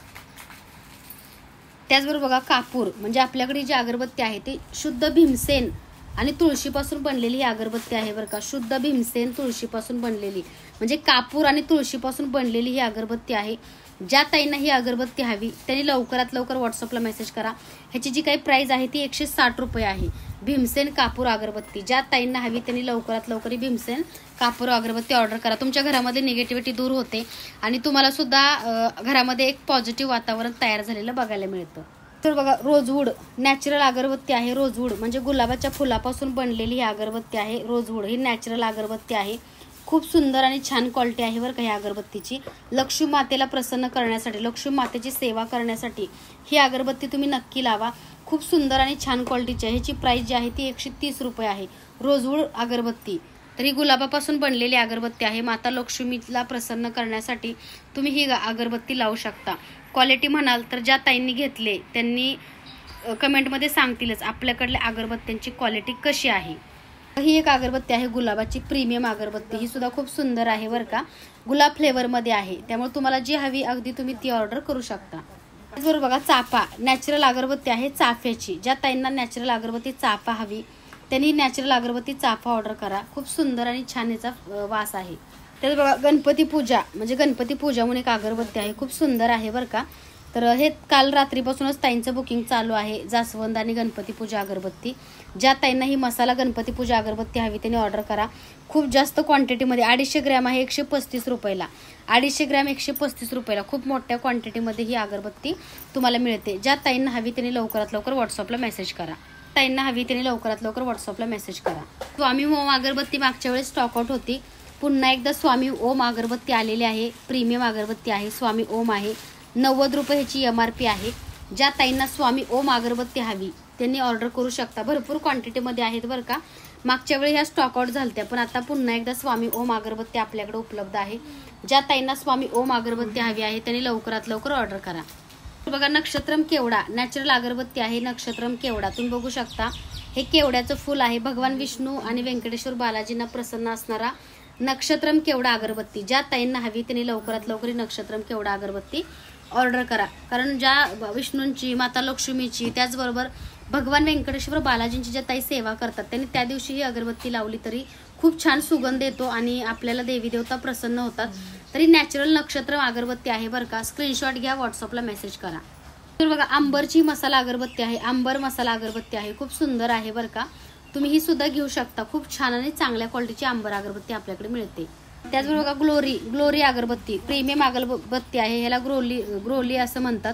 त्याचबरोबर बघा कापूर, म्हणजे आपल्याकडे जी अगरबत्ती आहे ती शुद्ध भीमसेन आणि तुळशीपासून बनलेली ही अगरबत्ती आहे बरं का. शुद्ध भीमसेन तुळशीपासून बनलेली, म्हणजे कापूर आणि तुळशीपासून बनलेली ही अगरबत्ती आहे. ज्या ताईंना ही अगरबत्ती हवी त्यांनी लवकरात लवकर व्हॉट्सअपला मेसेज करा. ह्याची जी काही प्राइस आहे ती एकशे साठ रुपये आहे. भीमसेन कापूर अगरबत्ती ज्या ताईंना हवी त्यांनी लवकरात लवकर ही भीमसेन कापूर अगरबत्ती ऑर्डर करा. तुमच्या घरामध्ये निगेटिव्हिटी दूर होते आणि तुम्हाला सुद्धा घरामध्ये एक पॉझिटिव्ह वातावरण तयार झालेलं बघायला मिळतं. तर बघा रोजवूड नॅचरल अगरबत्ती आहे. रोजवूड म्हणजे गुलाबाच्या फुलापासून बनलेली ही अगरबत्ती आहे. रोजवूड ही नॅचरल अगरबत्ती आहे. खूप सुंदर आणि छान क्वालिटी आहे बरं का ह्या अगरबत्तीची. लक्ष्मी मातेला प्रसन्न करण्यासाठी, लक्ष्मी मातेची सेवा करण्यासाठी ही अगरबत्ती तुम्ही नक्की लावा. खूप सुंदर आणि छान क्वालिटीची आहे. ह्याची प्राइस जी आहे ती एकशे तीस रुपये आहे. रोजवूड अगरबत्ती, तर ही गुलाबापासून बनलेली अगरबत्ती आहे. माता लक्ष्मीला प्रसन्न करण्यासाठी तुम्ही ही अगरबत्ती लावू शकता. क्वालिटी म्हणाल तर ज्या ताईंनी घेतले त्यांनी कमेंटमध्ये सांगतीलच आपल्याकडल्या अगरबत्त्यांची क्वालिटी कशी आहे. ही एक अगरबत्ती आहे गुलाबाची प्रीमियम अगरबत्ती. ही सुद्धा खूप सुंदर आहे बरं का. गुलाब फ्लेवरमध्ये आहे, त्यामुळे तुम्हाला जी हवी अगदी तुम्ही ती ऑर्डर करू शकता. त्याचबरोबर बघा चाफा नॅचरल अगरबत्ती आहे चाफ्याची. ज्या ताईंना नॅचरल अगरबत्ती चाफा हवी त्यांनी नॅचरल अगरबत्ती चाफा ऑर्डर करा. खूप सुंदर आणि छान याचा वास आहे. त्याच बघा गणपती पूजा, म्हणजे गणपती पूजा म्हणून एक अगरबत्ती आहे. खूप सुंदर आहे बरं का. तर हे काल रात्रीपासूनच ताईंचं बुकिंग चालू आहे. जास्वंद आणि गणपती पूजा अगरबत्ती. ज्या ताईंना ही मसाला गणपती पूजा अगरबत्ती हवी त्यांनी ऑर्डर करा. खूप जास्त क्वांटिटीमध्ये अडीचशे ग्रॅम आहे एकशे पस्तीस रुपयाला. अडीचशे ग्रॅम एकशे पस्तीस रुपयाला खूप मोठ्या क्वांटिटीमध्ये ही अगरबत्ती तुम्हाला मिळते. ज्या ताईंना हवी त्यांनी लवकरात लवकर व्हॉट्सअपला मेसेज करा. ताईंना हवी त्यांनी लवकरात लवकर व्हॉट्सअपला मेसेज करा. स्वामी ओम अगरबत्ती मागच्या वेळेस स्टॉक आउट होती. पुन्हा एकदा स्वामी ओम अगरबत्ती आलेली आहे. प्रीमियम अगरबत्ती आहे. स्वामी ओम आहे. नव्वद रुपये ह्याची एम आर पी आहे. ज्या ताईंना स्वामी ओम अगरबत्ती हवी त्यांनी ऑर्डर करू शकता. भरपूर क्वांटिटीमध्ये आहेत बरं का. मागच्या वेळी ह्या स्टॉक आउट झालत्या, पण आता पुन्हा एकदा स्वामी ओम अगरबत्ती आपल्याकडे उपलब्ध आहे. ज्या ताईंना स्वामी ओम अगरबत्ती हवी आहे त्यांनी लवकरात लवकर ऑर्डर करा. बघा नक्षत्रम केवडा नॅचरल अगरबत्ती आहे. नक्षत्रम केवडा तुम्ही बघू शकता. हे केवड्याचं फुल आहे. भगवान विष्णू आणि व्यंकटेश्वर बालाजींना प्रसन्न असणारा नक्षत्रम केवडा अगरबत्ती. ज्या ताईंना हवी त्यांनी लवकरात लवकर नक्षत्रम केवडा अगरबत्ती ऑर्डर करा. कारण ज्या विष्णूंची, माता लक्ष्मीची, त्याचबरोबर भगवान व्यंकटेश्वर बालाजींची ज्या ताई सेवा करतात त्यांनी त्या दिवशी ही अगरबत्ती लावली तरी खूप छान सुगंध येतो आणि आपल्याला देवी देवता प्रसन्न होतात. तरी नॅचरल नक्षत्र अगरबत्ती आहे बरं का. स्क्रीनशॉट घ्या, व्हॉट्सअपला मेसेज करा. तर बघा आंबरची मसाला अगरबत्ती आहे. आंबर मसाला अगरबत्ती आहे. खूप सुंदर आहे बरं का. तुम्ही ही सुद्धा घेऊ शकता. खूप छान आणि चांगल्या क्वालिटीची आंबर अगरबत्ती आपल्याकडे मिळते. त्याचबरोबर बघा ग्लोरी ग्लोरी अगरबत्ती प्रीमियम अगरबत्ती आहे. ह्याला ग्रोली ग्रोली असं म्हणतात.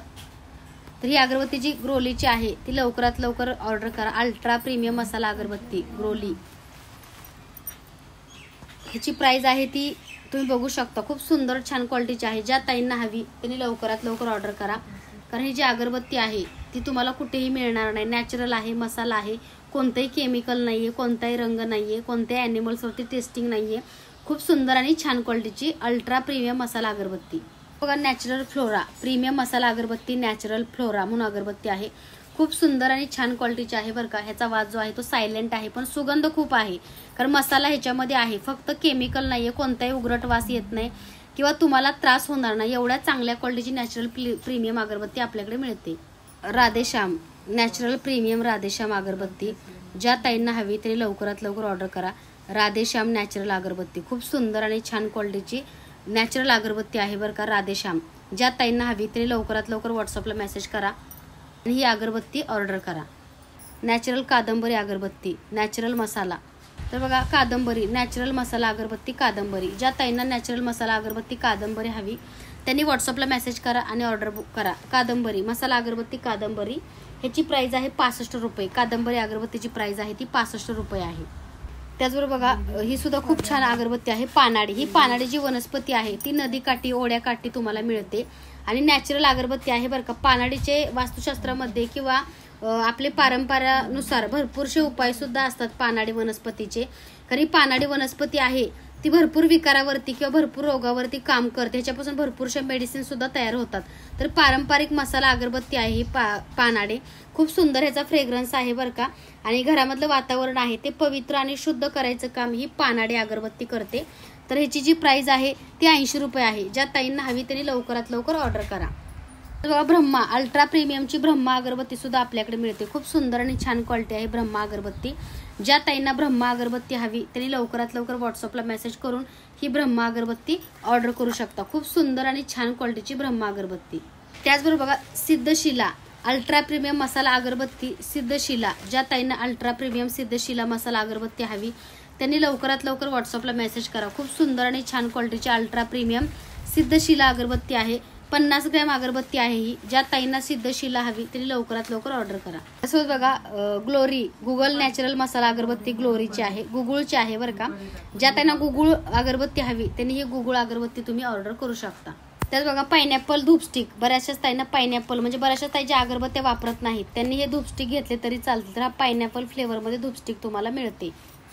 तर ही अगरबत्ती जी ग्रोलीची आहे ती लवकरात लवकर ऑर्डर करा. अल्ट्रा प्रीमियम मसाला अगरबत्ती ग्रोली. ह्याची प्राइस आहे ती तुम्ही बघू शकता. खूप सुंदर छान क्वालिटीची आहे. ज्या ताईंना हवी त्यांनी लवकरात लवकर ऑर्डर करा. कारण ही जी अगरबत्ती आहे ती तुम्हाला कुठेही मिळणार नाही. नॅचरल आहे, मसाला आहे, कोणतंही केमिकल नाहीये, कोणताही रंग नाहीये, कोणत्याही ॲनिमल्सवरती टेस्टिंग नाहीये. खूप सुंदर आणि छान क्वालिटीची अल्ट्रा प्रीमियम मसाला अगरबत्ती. बघा नॅचरल फ्लोरा प्रीमियम मसाला अगरबत्ती. नॅचरल फ्लोरा म्हणून अगरबत्ती आहे. खूप सुंदर आणि छान क्वालिटीची आहे बरं का. ह्याचा वास जो आहे तो सायलेंट आहे, पण सुगंध खूप आहे. कारण मसाला ह्याच्यामध्ये आहे, फक्त केमिकल नाहीये, कोणताही उग्रट वास येत नाही किंवा तुम्हाला त्रास होणार नाही. एवढ्या चांगल्या क्वालिटीची नॅचरल प्रीमियम अगरबत्ती आपल्याकडे मिळते. राधेश्याम नॅचरल प्रीमियम राधेश्याम अगरबत्ती. ज्या ताईंना हवी तरी लवकरात लवकर ऑर्डर करा. राधेश्याम नॅचरल अगरबत्ती खूप सुंदर आणि छान क्वालिटीची नॅचरल अगरबत्ती आहे बरं का. राधेश्याम ज्या ताईंना हवी तरी लवकरात लवकर व्हॉट्सअपला मेसेज करा आणि ही अगरबत्ती ऑर्डर करा. नॅचरल कादंबरी अगरबत्ती, नॅचरल मसाला. तर बघा कादंबरी नॅचरल मसाला अगरबत्ती कादंबरी. ज्या ताईंना नॅचरल मसाला अगरबत्ती कादंबरी हवी त्यांनी व्हॉट्सअपला मेसेज करा आणि ऑर्डर बुक करा. कादंबरी मसाला अगरबत्ती कादंबरी ह्याची प्राईज आहे पासष्ट रुपये. कादंबरी अगरबत्तीची प्राईज आहे ती पासष्ट रुपये आहे. त्याचबरोबर बघा ही सुद्धा खूप छान अगरबत्ती आहे पानाडी. ही पानाडी जी वनस्पती आहे ती नदीकाठी ओढ्याकाठी तुम्हाला मिळते आणि नॅचरल अगरबत्ती आहे बरं का. पानाडीचे वास्तुशास्त्रामध्ये किंवा आपले पारंपऱ्यानुसार भरपूरसे उपाय सुद्धा असतात पानाडी वनस्पतीचे. कारण ही पानाडी वनस्पती आहे ती भरपूर विकारावरती किंवा भरपूर रोगावरती काम करते. ह्याच्यापासून भरपूरशा मेडिसिन सुद्धा तयार होतात. तर पारंपरिक मसाला अगरबत्ती आहे ही पा पानाडे. खूप सुंदर ह्याचा फ्रेग्रन्स आहे बरं का. आणि घरामधलं वातावरण आहे ते पवित्र आणि शुद्ध करायचं काम ही पानाडे अगरबत्ती करते. तर ह्याची जी प्राइस आहे ती ऐंशी रुपये आहे. ज्या ताईंना हवी त्यांनी लवकरात लवकर ऑर्डर करा. बघा ब्रह्मा अल्ट्रा प्रीमियमची ब्रह्मा अगरबत्ती सुद्धा आपल्याकडे मिळते. खूप सुंदर आणि छान क्वालिटी आहे ब्रह्मा अगरबत्ती. ज्या ताईंना ब्रह्मा अगरबत्ती हवी त्यांनी लवकरात लवकर व्हॉट्सअपला मेसेज करून ही ब्रह्मा अगरबत्ती ऑर्डर करू शकता. खूप सुंदर आणि छान क्वालिटीची ब्रह्मा अगरबत्ती. त्याचबरोबर बघा सिद्धशिला अल्ट्रा प्रीमियम मसाला अगरबत्ती सिद्धशिला. ज्या ताईंना अल्ट्रा प्रीमियम सिद्धशिला मसाला अगरबत्ती हवी त्यांनी लवकरात लवकर व्हॉट्सअपला मेसेज करा. खूप सुंदर आणि छान क्वालिटीची अल्ट्रा प्रीमियम सिद्धशिला अगरबत्ती आहे. पन्नास ग्रॅम अगरबत्ती आहे ही. ज्या ताईंना सिद्धशिला हवी तरी लवकरात लवकर ऑर्डर करा. तसंच बघा ग्लोरी गुगल नॅचरल मसाला अगरबत्ती ग्लोरीची आहे, गुगुळची आहे बरं का. ज्या ताईंना गुगुळ अगरबत्ती हवी त्यांनी ही गुगुळ अगरबत्ती तुम्ही ऑर्डर करू शकता. त्यात बघा पायनॅपल धूपस्टिक. बऱ्याचशाच ताईंना पायनॅपल म्हणजे बऱ्याचशाच ताई ज्या अगरबत्त्या वापरत नाहीत त्यांनी हे धूपस्टिक घेतले तरी चालते. तर हा पायनॅपल फ्लेवरमध्ये धूपस्टिक तुम्हाला मिळते.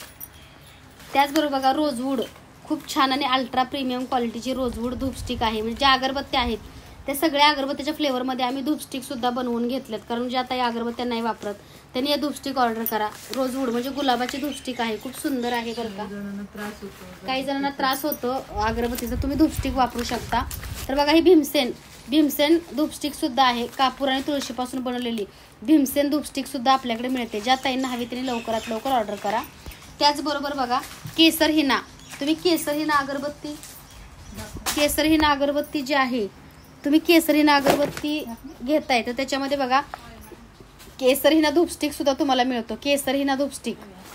त्याचबरोबर बघा रोजवूड खूप छान आणि अल्ट्रा प्रीमियम क्वालिटीची रोजवूड धूपस्टिक आहे. म्हणजे ज्या अगरबत्त्या आहेत त्या सगळ्या अगरबत्त्याच्या फ्लेवरमध्ये आम्ही धूपस्टिक सुद्धा बनवून घेतलेत. कारण ज्या ताई अगरबत्त्या नाही वापरत त्यांनी हे धूपस्टिक ऑर्डर करा. रोजवूड म्हणजे गुलाबाची धूपस्टिक आहे. खूप सुंदर आहे बरं का. काही जणांना त्रास होतो अगरबत्तीचा, तुम्ही धूपस्टिक वापरू शकता. तर बघा ही भीमसेन भीमसेन धूपस्टिक सुद्धा आहे. कापूर आणि तुळशीपासून बनवलेली भीमसेन धूपस्टिक सुद्धा आपल्याकडे मिळते. ज्या ताईंना हवी त्यांनी लवकरात लवकर ऑर्डर करा. त्याचबरोबर बघा केसर हिना. तुम्ही केसर हिना अगरबत्ती केसर हिना अगरबत्ती जी आहे तुम्ही केसर हिना अगरबत्ती घेताय तर त्याच्यामध्ये बघा केसर हिना धूपस्टिक सुद्धा तुम्हाला मिळतो. केसर हिना धूपस्टिक.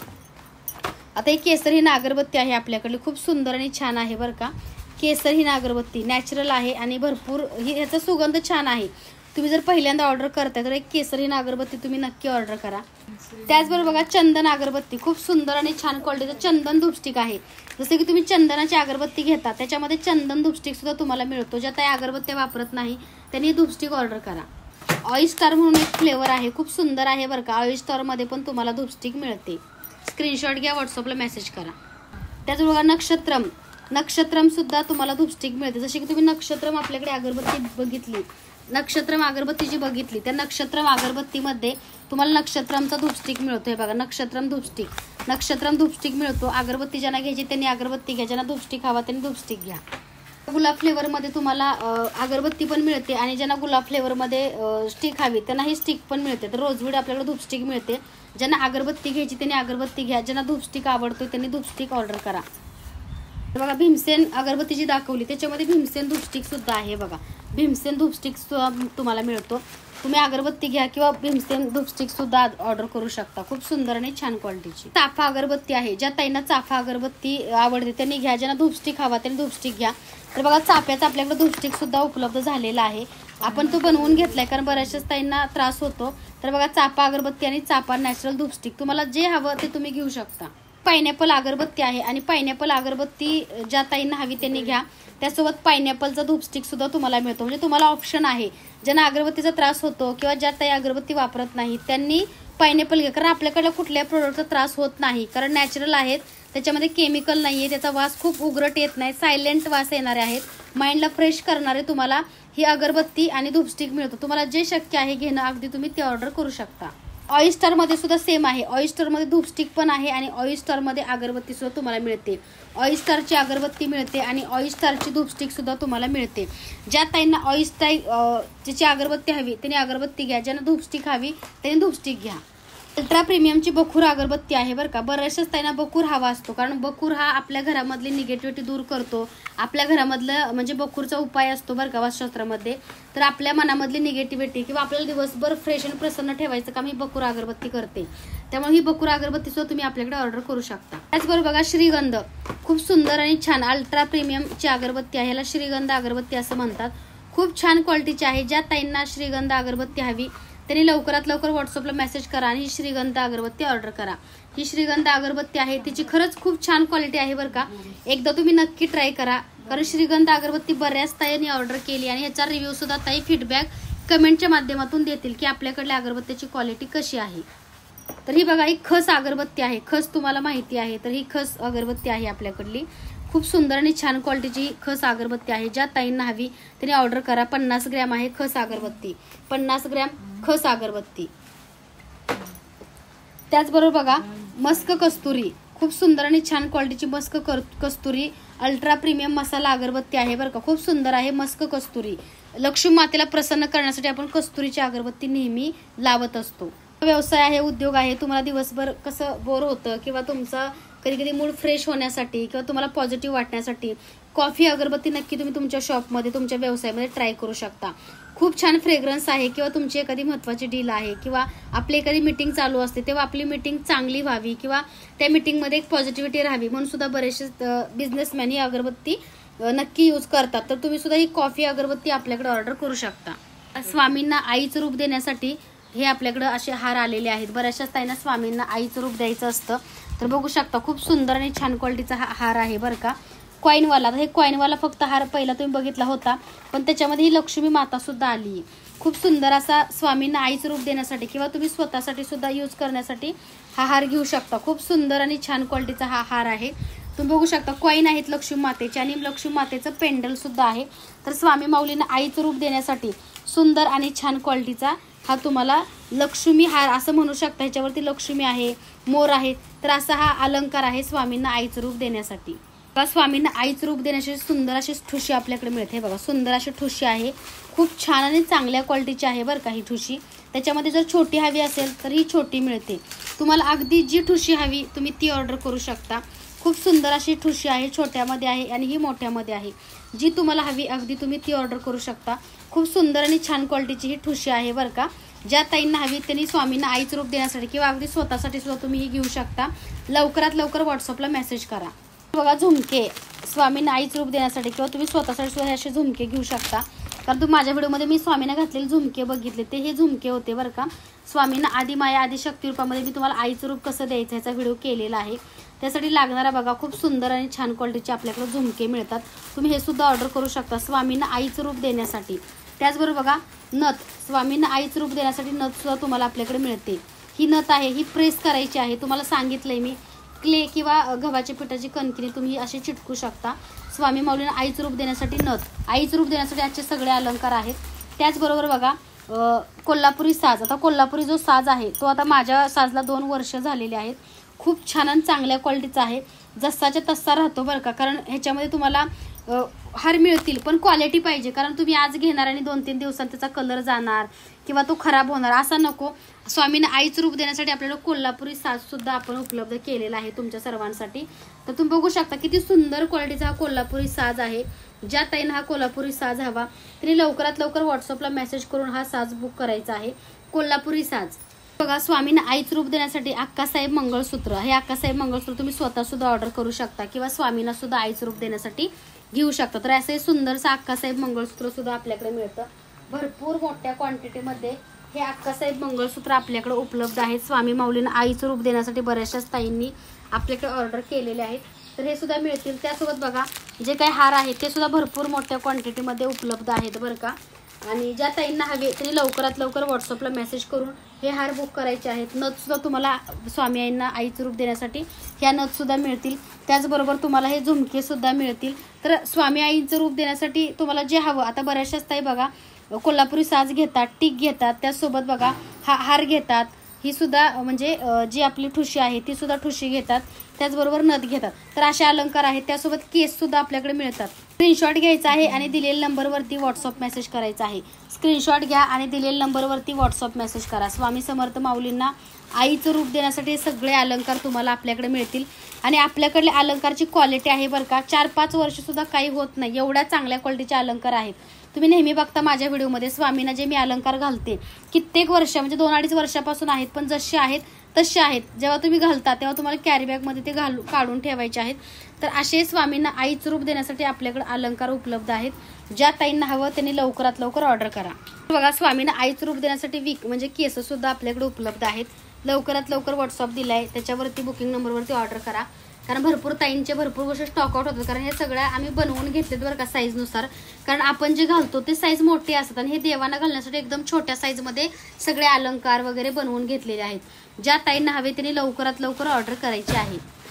आता ही केसर हिना अगरबत्ती आहे आपल्याकडे. खूप सुंदर आणि छान आहे बरं का. केसर हिना अगरबत्ती नॅचरल आहे आणि भरपूर ही ह्याचा सुगंध छान आहे. तुम्ही जर पहिल्यांदा ऑर्डर करताय तर एक केसर हिना अगरबत्ती तुम्ही नक्की ऑर्डर करा. त्याचबरोबर बघा चंदन अगरबत्ती. खूप सुंदर आणि छान क्वालिटीचं चंदन धूपस्टिक आहे. जसे की तुम्ही चंदनाची अगरबत्ती घेता त्याच्यामध्ये चंदन धूपस्टिक सुद्धा तुम्हाला मिळतो. ज्या ताई अगरबत्त्या वापरत नाही त्यांनी धूपस्टिक ऑर्डर करा. ऑइल स्टार म्हणून एक फ्लेवर आहे. खूप सुंदर आहे बरं का. ऑइल स्टारमध्ये पण तुम्हाला धूपस्टिक मिळते. स्क्रीनशॉट घ्या, व्हॉट्सअपला मेसेज करा. त्याचबरोबर नक्षत्रम नक्षत्रम सुद्धा तुम्हाला धूपस्टिक मिळते. जसे की तुम्ही नक्षत्रम आपल्याकडे अगरबत्ती बघितली नक्षत्रम अगरबत्ती जी बघितली त्या नक्षत्रम अगरबत्तीमध्ये तुम्हाला नक्षत्रमचा धूपस्टिक मिळतो. हे बघा नक्षत्रम धूपस्टिक नक्षत्रम धूपस्टिक मिळतो. अगरबत्ती ज्यांना घ्यायची त्यांनी अगरबत्ती घ्या, ज्यांना धूपस्टिक हवा त्यांनी धूपस्टिक घ्या. गुलाब फ्लेवरमध्ये तुम्हाला अगरबत्ती पण मिळते आणि ज्यांना गुलाब फ्लेवरमध्ये स्टिक हवी त्यांना ही स्टिक पण मिळते. तर रोजवूड आपल्याकडे धूपस्टिक मिळते. ज्यांना अगरबत्ती घ्यायची त्यांनी अगरबत्ती घ्या, ज्यांना धूपस्टिक आवडतो त्यांनी धूपस्टिक ऑर्डर करा. बघा भीमसेन अगरबत्ती जी दाखवली त्याच्यामध्ये भीमसेन धूपस्टिक सुद्धा आहे. बघा भीमसेन धूपस्टिक सुद्धा तुम्हाला मिळतो. तुम्ही अगरबत्ती घ्या किंवा भीमसेन धूपस्टिक सुद्धा ऑर्डर करू शकता. खूप सुंदर आणि छान क्वालिटीची चाफा अगरबत्ती आहे. ज्या ताईंना चाफा अगरबत्ती आवडते त्यांनी घ्या, ज्यांना धूपस्टिक हवा त्यांनी धूपस्टिक घ्या. तर बघा चाफ्याचा आपल्याकडे धूपस्टिक सुद्धा उपलब्ध झालेला आहे. आपण तो बनवून घेतलाय कारण बऱ्याचशाच ताईंना त्रास होतो. तर बघा चाफा अगरबत्ती आणि चाफा नॅचरल धूपस्टिक तुम्हाला जे हवं ते तुम्ही घेऊ शकता. पायनॅपल अगरबत्ती आहे आणि पायनॅपल अगरबत्ती ज्या ताईंना हवी त्यांनी घ्या. त्यासोबत पायनॅपलचा धूपस्टिक सुद्धा तुम्हाला मिळतो. म्हणजे तुम्हाला ऑप्शन आहे. ज्यांना अगरबत्तीचा त्रास होतो किंवा ज्या ताई अगरबत्ती वापरत नाही त्यांनी पायनॅपल घ्या. कारण आपल्याकडे कुठल्याही प्रोडक्टचा त्रास होत नाही. कारण नॅचरल आहेत, त्याच्यामध्ये केमिकल नाही आहे, त्याचा वास खूप उग्रट येत नाही, सायलेंट वास येणारे आहेत. माइंडला फ्रेश करणारे तुम्हाला ही अगरबत्ती आणि धूपस्टिक मिळतो. तुम्हाला जे शक्य आहे घेणं अगदी तुम्ही ते ऑर्डर करू शकता. ऑइल स्टारमध्ये सुद्धा सेम आहे. ऑइल स्टारमध्ये धूपस्टिक पण आहे आणि ऑइल स्टारमध्ये अगरबत्ती सुद्धा तुम्हाला मिळते. ऑइल स्टारची अगरबत्ती मिळते आणि ऑइल स्टारची धूपस्टिक सुद्धा तुम्हाला मिळते. ज्या ताईंना ऑइल स्टार ज्याची अगरबत्ती हवी त्यांनी अगरबत्ती घ्या, ज्यांना धूपस्टिक हवी त्यांनी धूपस्टिक घ्या. अल्ट्रा प्रीमियमची बखूर अगरबत्ती आहे बरं का. बऱ्याचशाच त्यांना बखूर हवा असतो, कारण बखूर हा आपल्या घरामधली निगेटिव्हिटी दूर करतो. आपल्या घरामधलं म्हणजे बखूरचा उपाय असतो बरं का वास्तुशास्त्रामध्ये. तर आपल्या मनामधली निगेटिव्हिटी किंवा आपल्याला दिवसभर फ्रेश आणि प्रसन्न ठेवायचं काम ही बखूर अगरबत्ती करते. त्यामुळे ही बखूर अगरबत्ती सुद्धा तुम्ही आपल्याकडे ऑर्डर करू शकता. त्याचबरोबर बघा श्रीगंध, खूप सुंदर आणि छान अल्ट्रा प्रीमियमची अगरबत्ती आहे. याला श्रीगंध अगरबत्ती असं म्हणतात. खूप छान क्वालिटीची आहे. ज्या ताईंना श्रीगंध अगरबत्ती हवी त्यांनी लवकरात लवकर व्हॉट्सअपला मेसेज करा आणि ही श्रीगंध अगरबत्ती ऑर्डर करा. ही श्रीगंध अगरबत्ती आहे, तिची खरंच खूप छान क्वालिटी आहे बरं का. एकदा तुम्ही नक्की ट्राय करा, कारण श्रीगंध अगरबत्ती बऱ्याच ताईंनी ऑर्डर केली आणि ह्याचा रिव्ह्यू सुद्धा ताई फीडबॅक कमेंटच्या माध्यमातून देतील की आपल्याकडल्या अगरबत्तीची क्वालिटी कशी आहे. तर ही बघा, ही खस अगरबत्ती आहे. खस तुम्हाला माहिती आहे, तर ही खस अगरबत्ती आहे आपल्याकडली. खूप सुंदर आणि छान क्वालिटीची खस अगरबत्ती आहे. ज्या ताईंना हवी त्यांनी ऑर्डर करा. पन्नास ग्रॅम आहे खस अगरबत्ती, पन्नास ग्रॅम खस अगरबत्ती. त्याचबरोबर बघा मस्क कस्तुरी, खूप सुंदर आणि छान क्वालिटीची मस्क कस्तुरी अल्ट्रा प्रीमियम मसाला अगरबत्ती आहे बरं का. खूप सुंदर आहे मस्क कस्तुरी. लक्ष्मी मातेला प्रसन्न करण्यासाठी आपण कस्तुरीची अगरबत्ती नेहमी लावत असतो. व्यवसाय आहे, उद्योग आहे, तुम्हाला दिवसभर कसं बोर होतं किंवा तुमचा कधी कधी मूड फ्रेश होण्यासाठी किंवा तुम्हाला पॉझिटिव्ह वाटण्यासाठी कॉफी अगरबत्ती नक्की तुम्ही तुमच्या शॉपमध्ये तुमच्या व्यवसायामध्ये ट्राय करू शकता. खूप छान फ्रेग्रन्स आहे. किंवा तुमची एखादी महत्त्वाची डील आहे किंवा आपली एखादी मीटिंग चालू असते, तेव्हा आपली मीटिंग चांगली व्हावी किंवा त्या मीटिंगमध्ये एक पॉझिटिव्हिटी राहावी म्हणून सुद्धा बरेचसे बिझनेसमॅन ही अगरबत्ती नक्की यूज करतात. तर तुम्ही सुद्धा ही कॉफी अगरबत्ती आपल्याकडे ऑर्डर करू शकता. स्वामींना आईचं रूप देण्यासाठी हे आपल्याकडे असे हार आलेले आहेत. बऱ्याचशाच ताईंना स्वामींना आईचं रूप द्यायचं असतं. तर बघू शकता खूप सुंदर आणि छान क्वालिटीचा हा हार आहे बरं का. कॉईनवाला, हे कॉईनवाला फक्त हार पहिला तुम्ही बघितला होता, पण त्याच्यामध्ये ही लक्ष्मी माता सुद्धा आली. खूप सुंदर असा स्वामींना आईचं रूप देण्यासाठी किंवा तुम्ही स्वतःसाठी सुद्धा यूज करण्यासाठी हा हार घेऊ शकता. खूप सुंदर आणि छान क्वालिटीचा हा हार आहे. तुम्ही बघू शकता कॉईन आहेत लक्ष्मी मातेचे आणि लक्ष्मी मातेचं पेंडल सुद्धा आहे. तर स्वामी माऊलींना आईचं रूप देण्यासाठी सुंदर आणि छान क्वालिटीचा हा तुम्हाला लक्ष्मी हार असं म्हणू शकता. ह्याच्यावरती लक्ष्मी आहे, मोर आहे, तर असा हा अलंकार आहे स्वामींना आईचं रूप देण्यासाठी. स्वामींना आईचं रूप देण्यासाठी सुंदर अशी ठुशी आपल्याकडे मिळते. बघा सुंदर अशी ठुशी आहे, खूप छान आणि चांगल्या क्वालिटीची आहे बरं का ही ठुशी. त्याच्यामध्ये जर छोटी हवी असेल तर ही छोटी मिळते. तुम्हाला अगदी जी ठुशी हवी तुम्ही ती ऑर्डर करू शकता. खूप सुंदर अशी ठुशी आहे, छोट्यामध्ये आहे आणि ही मोठ्यामध्ये आहे. जी तुम्हाला हवी अगदी तुम्ही ती ऑर्डर करू शकता. खूप सुंदर आणि छान क्वालिटीची ही ठुशी आहे बरं का. ज्या ताईंना हवी त्यांनी स्वामींना आईचं रूप देण्यासाठी किंवा अगदी स्वतःसाठी सुद्धा तुम्ही ही घेऊ शकता. लवकरात लवकर व्हॉट्सअपला मेसेज करा. बघा झुमके, स्वामींना आईचं रूप देण्यासाठी किंवा तुम्ही स्वतःसाठी सुद्धा असे झुमके घेऊ शकता. कारण तुम्ही माझ्या व्हिडिओमध्ये मी स्वामींना घातलेले झुमके बघितले, ते हे झुमके होते बरं का. स्वामींना आदी माया आदी शक्ती रूपामध्ये मी तुम्हाला आईचं रूप कसं द्यायचं याचा व्हिडिओ केलेला आहे. त्यासाठी लागणारा बघा खूप सुंदर आणि छान क्वालिटीचे आपल्याकडे झुमके मिळतात. तुम्ही हे सुद्धा ऑर्डर करू शकता स्वामींना आईचं रूप देण्यासाठी. त्याचबरोबर बघा नथ, स्वामींना आईचं रूप देण्यासाठी नथ सुद्धा तुम्हाला आपल्याकडे मिळते. ही नथ आहे, ही प्रेस करायची आहे. तुम्हाला सांगितलंय मी, क्ले किंवा गव्हाच्या पिठाची कणकीने तुम्ही असे चिटकू शकता. स्वामी माऊलींना आईचं रूप देण्यासाठी नथ, आईचं रूप देण्यासाठी आजचे सगळे अलंकार आहेत. त्याचबरोबर बघा कोल्हापुरी साज. आता कोल्हापुरी जो साज आहे तो आता माझ्या साजला दोन वर्ष झालेले आहेत. खूप छान आणि चांगल्या क्वालिटीचा आहे, जसाच्या तसा राहतो बरं का. कारण ह्याच्यामध्ये तुम्हाला हार मिळतील पण क्वालिटी पाहिजे. कारण तुम्ही आज घेणार आणि दोन तीन दिवसांत त्याचा कलर जाणार किंवा तो खराब होणार असा नको. स्वामींना आईचं रूप देण्यासाठी आपल्याला कोल्हापुरी साज सुद्धा आपण उपलब्ध केलेला आहे तुमच्या सर्वांसाठी. तर तुम्ही बघू शकता किती सुंदर क्वालिटीचा हा कोल्हापुरी साज आहे. ज्या ताईंना हा कोल्हापुरी साज हवा त्यांनी लवकरात लवकर व्हॉट्सअपला मेसेज करून हा साज बुक करायचा आहे, कोल्हापुरी साज. बघा स्वामींना आईचं रूप देण्यासाठी अक्कासाहेब मंगळसूत्र, हे अक्कासाहेब मंगळसूत्र तुम्ही स्वतः सुद्धा ऑर्डर करू शकता किंवा स्वामींना सुद्धा आईचं रूप देण्यासाठी घेऊ शकता. तर असं सुंदरसं अक्कासाहेब मंगळसूत्र सुद्धा आपल्याकडे मिळतं. भरपूर मोठ्या क्वांटिटीमध्ये हे अक्कासाहेब मंगळसूत्र आपल्याकडे उपलब्ध आहेत. स्वामी माऊलींना आईचं रूप देण्यासाठी बऱ्याचशाच ताईंनी आपल्याकडे ऑर्डर केलेले आहेत, तर हे सुद्धा मिळतील. त्यासोबत बघा जे काही हार आहेत ते सुद्धा भरपूर मोठ्या क्वांटिटीमध्ये उपलब्ध आहेत बरं का. आणि ज्या ताईंना हवे त्यांनी लवकरात लवकर व्हॉट्सअपला मेसेज करून हे हार बुक करायचे आहेत. नथ सुद्धा तुम्हाला स्वामी आईंना आईचं रूप देण्यासाठी ह्या नथ सुद्धा मिळतील. त्याचबरोबर तुम्हाला हे झुमके सुद्धा मिळतील. तर स्वामी आईचं रूप देण्यासाठी तुम्हाला जे हवं, आता बऱ्याचशाच ताई बघा कोल्हापुरी साज घेतात, टीक घेतात, त्याचसोबत बघा हा हार घेतात, ही सुद्धा म्हणजे जी आपली ठुशी आहे ती सुद्धा ठुशी घेतात, त्याचबरोबर नथ घेतात. तर असे अलंकार आहेत. त्यासोबत केस सुद्धा आपल्याकडे मिळतात. स्क्रीनशॉट घ्यायचा आहे आणि दिलेल्या नंबरवरती व्हॉट्सअप मेसेज करायचा आहे. स्क्रीनशॉट घ्या आणि दिलेल्या नंबरवरती व्हॉट्सअप मेसेज करा. स्वामी समर्थ माऊलींना आईचं रूप देण्यासाठी हे सगळे अलंकार तुम्हाला आपल्याकडे मिळतील. आणि आपल्याकडले अलंकारची क्वालिटी आहे बरं का, चार पाच वर्ष सुद्धा काही होत नाही, एवढ्या चांगल्या क्वालिटीचे अलंकार आहेत. तुम्ही नेहमी बघता माझ्या व्हिडिओमध्ये स्वामींना जे मी अलंकार घालते कित्येक वर्ष म्हणजे दोन अडीच वर्षापासून आहेत, पण जसे आहेत तसे आहेत. जेव्हा तुम्ही घालता तेव्हा तुम्हाला कॅरी बॅगमध्ये ते घालू काढून ठेवायचे आहेत. तर असे स्वामींना आईचं रूप देण्यासाठी आपल्याकडे अलंकार उपलब्ध आहेत. ज्या ताईंना हवं त्यांनी लवकरात लवकर ऑर्डर करा. बघा स्वामींना आईचं रूप देण्यासाठी वीक म्हणजे केस सुद्धा आपल्याकडे उपलब्ध आहेत. लवकरात लवकर व्हॉट्सअप दिलाय, त्याच्यावरती बुकिंग नंबरवरती ऑर्डर करा. कारण भरपूर ताईंचे भरपूर गोष्टी स्टॉक आउट होतात. कारण हे सगळं आम्ही बनवून घेतलेत बरं का साईजनुसार. कारण आपण जे घालतो ते साईज मोठे असतात आणि हे देवांना घालण्यासाठी एकदम छोट्या साईजमध्ये सगळे अलंकार वगैरे बनवून घेतलेले आहेत. ज्या ताईंना हवे त्यांनी लवकरात लवकर ऑर्डर करायची आहे.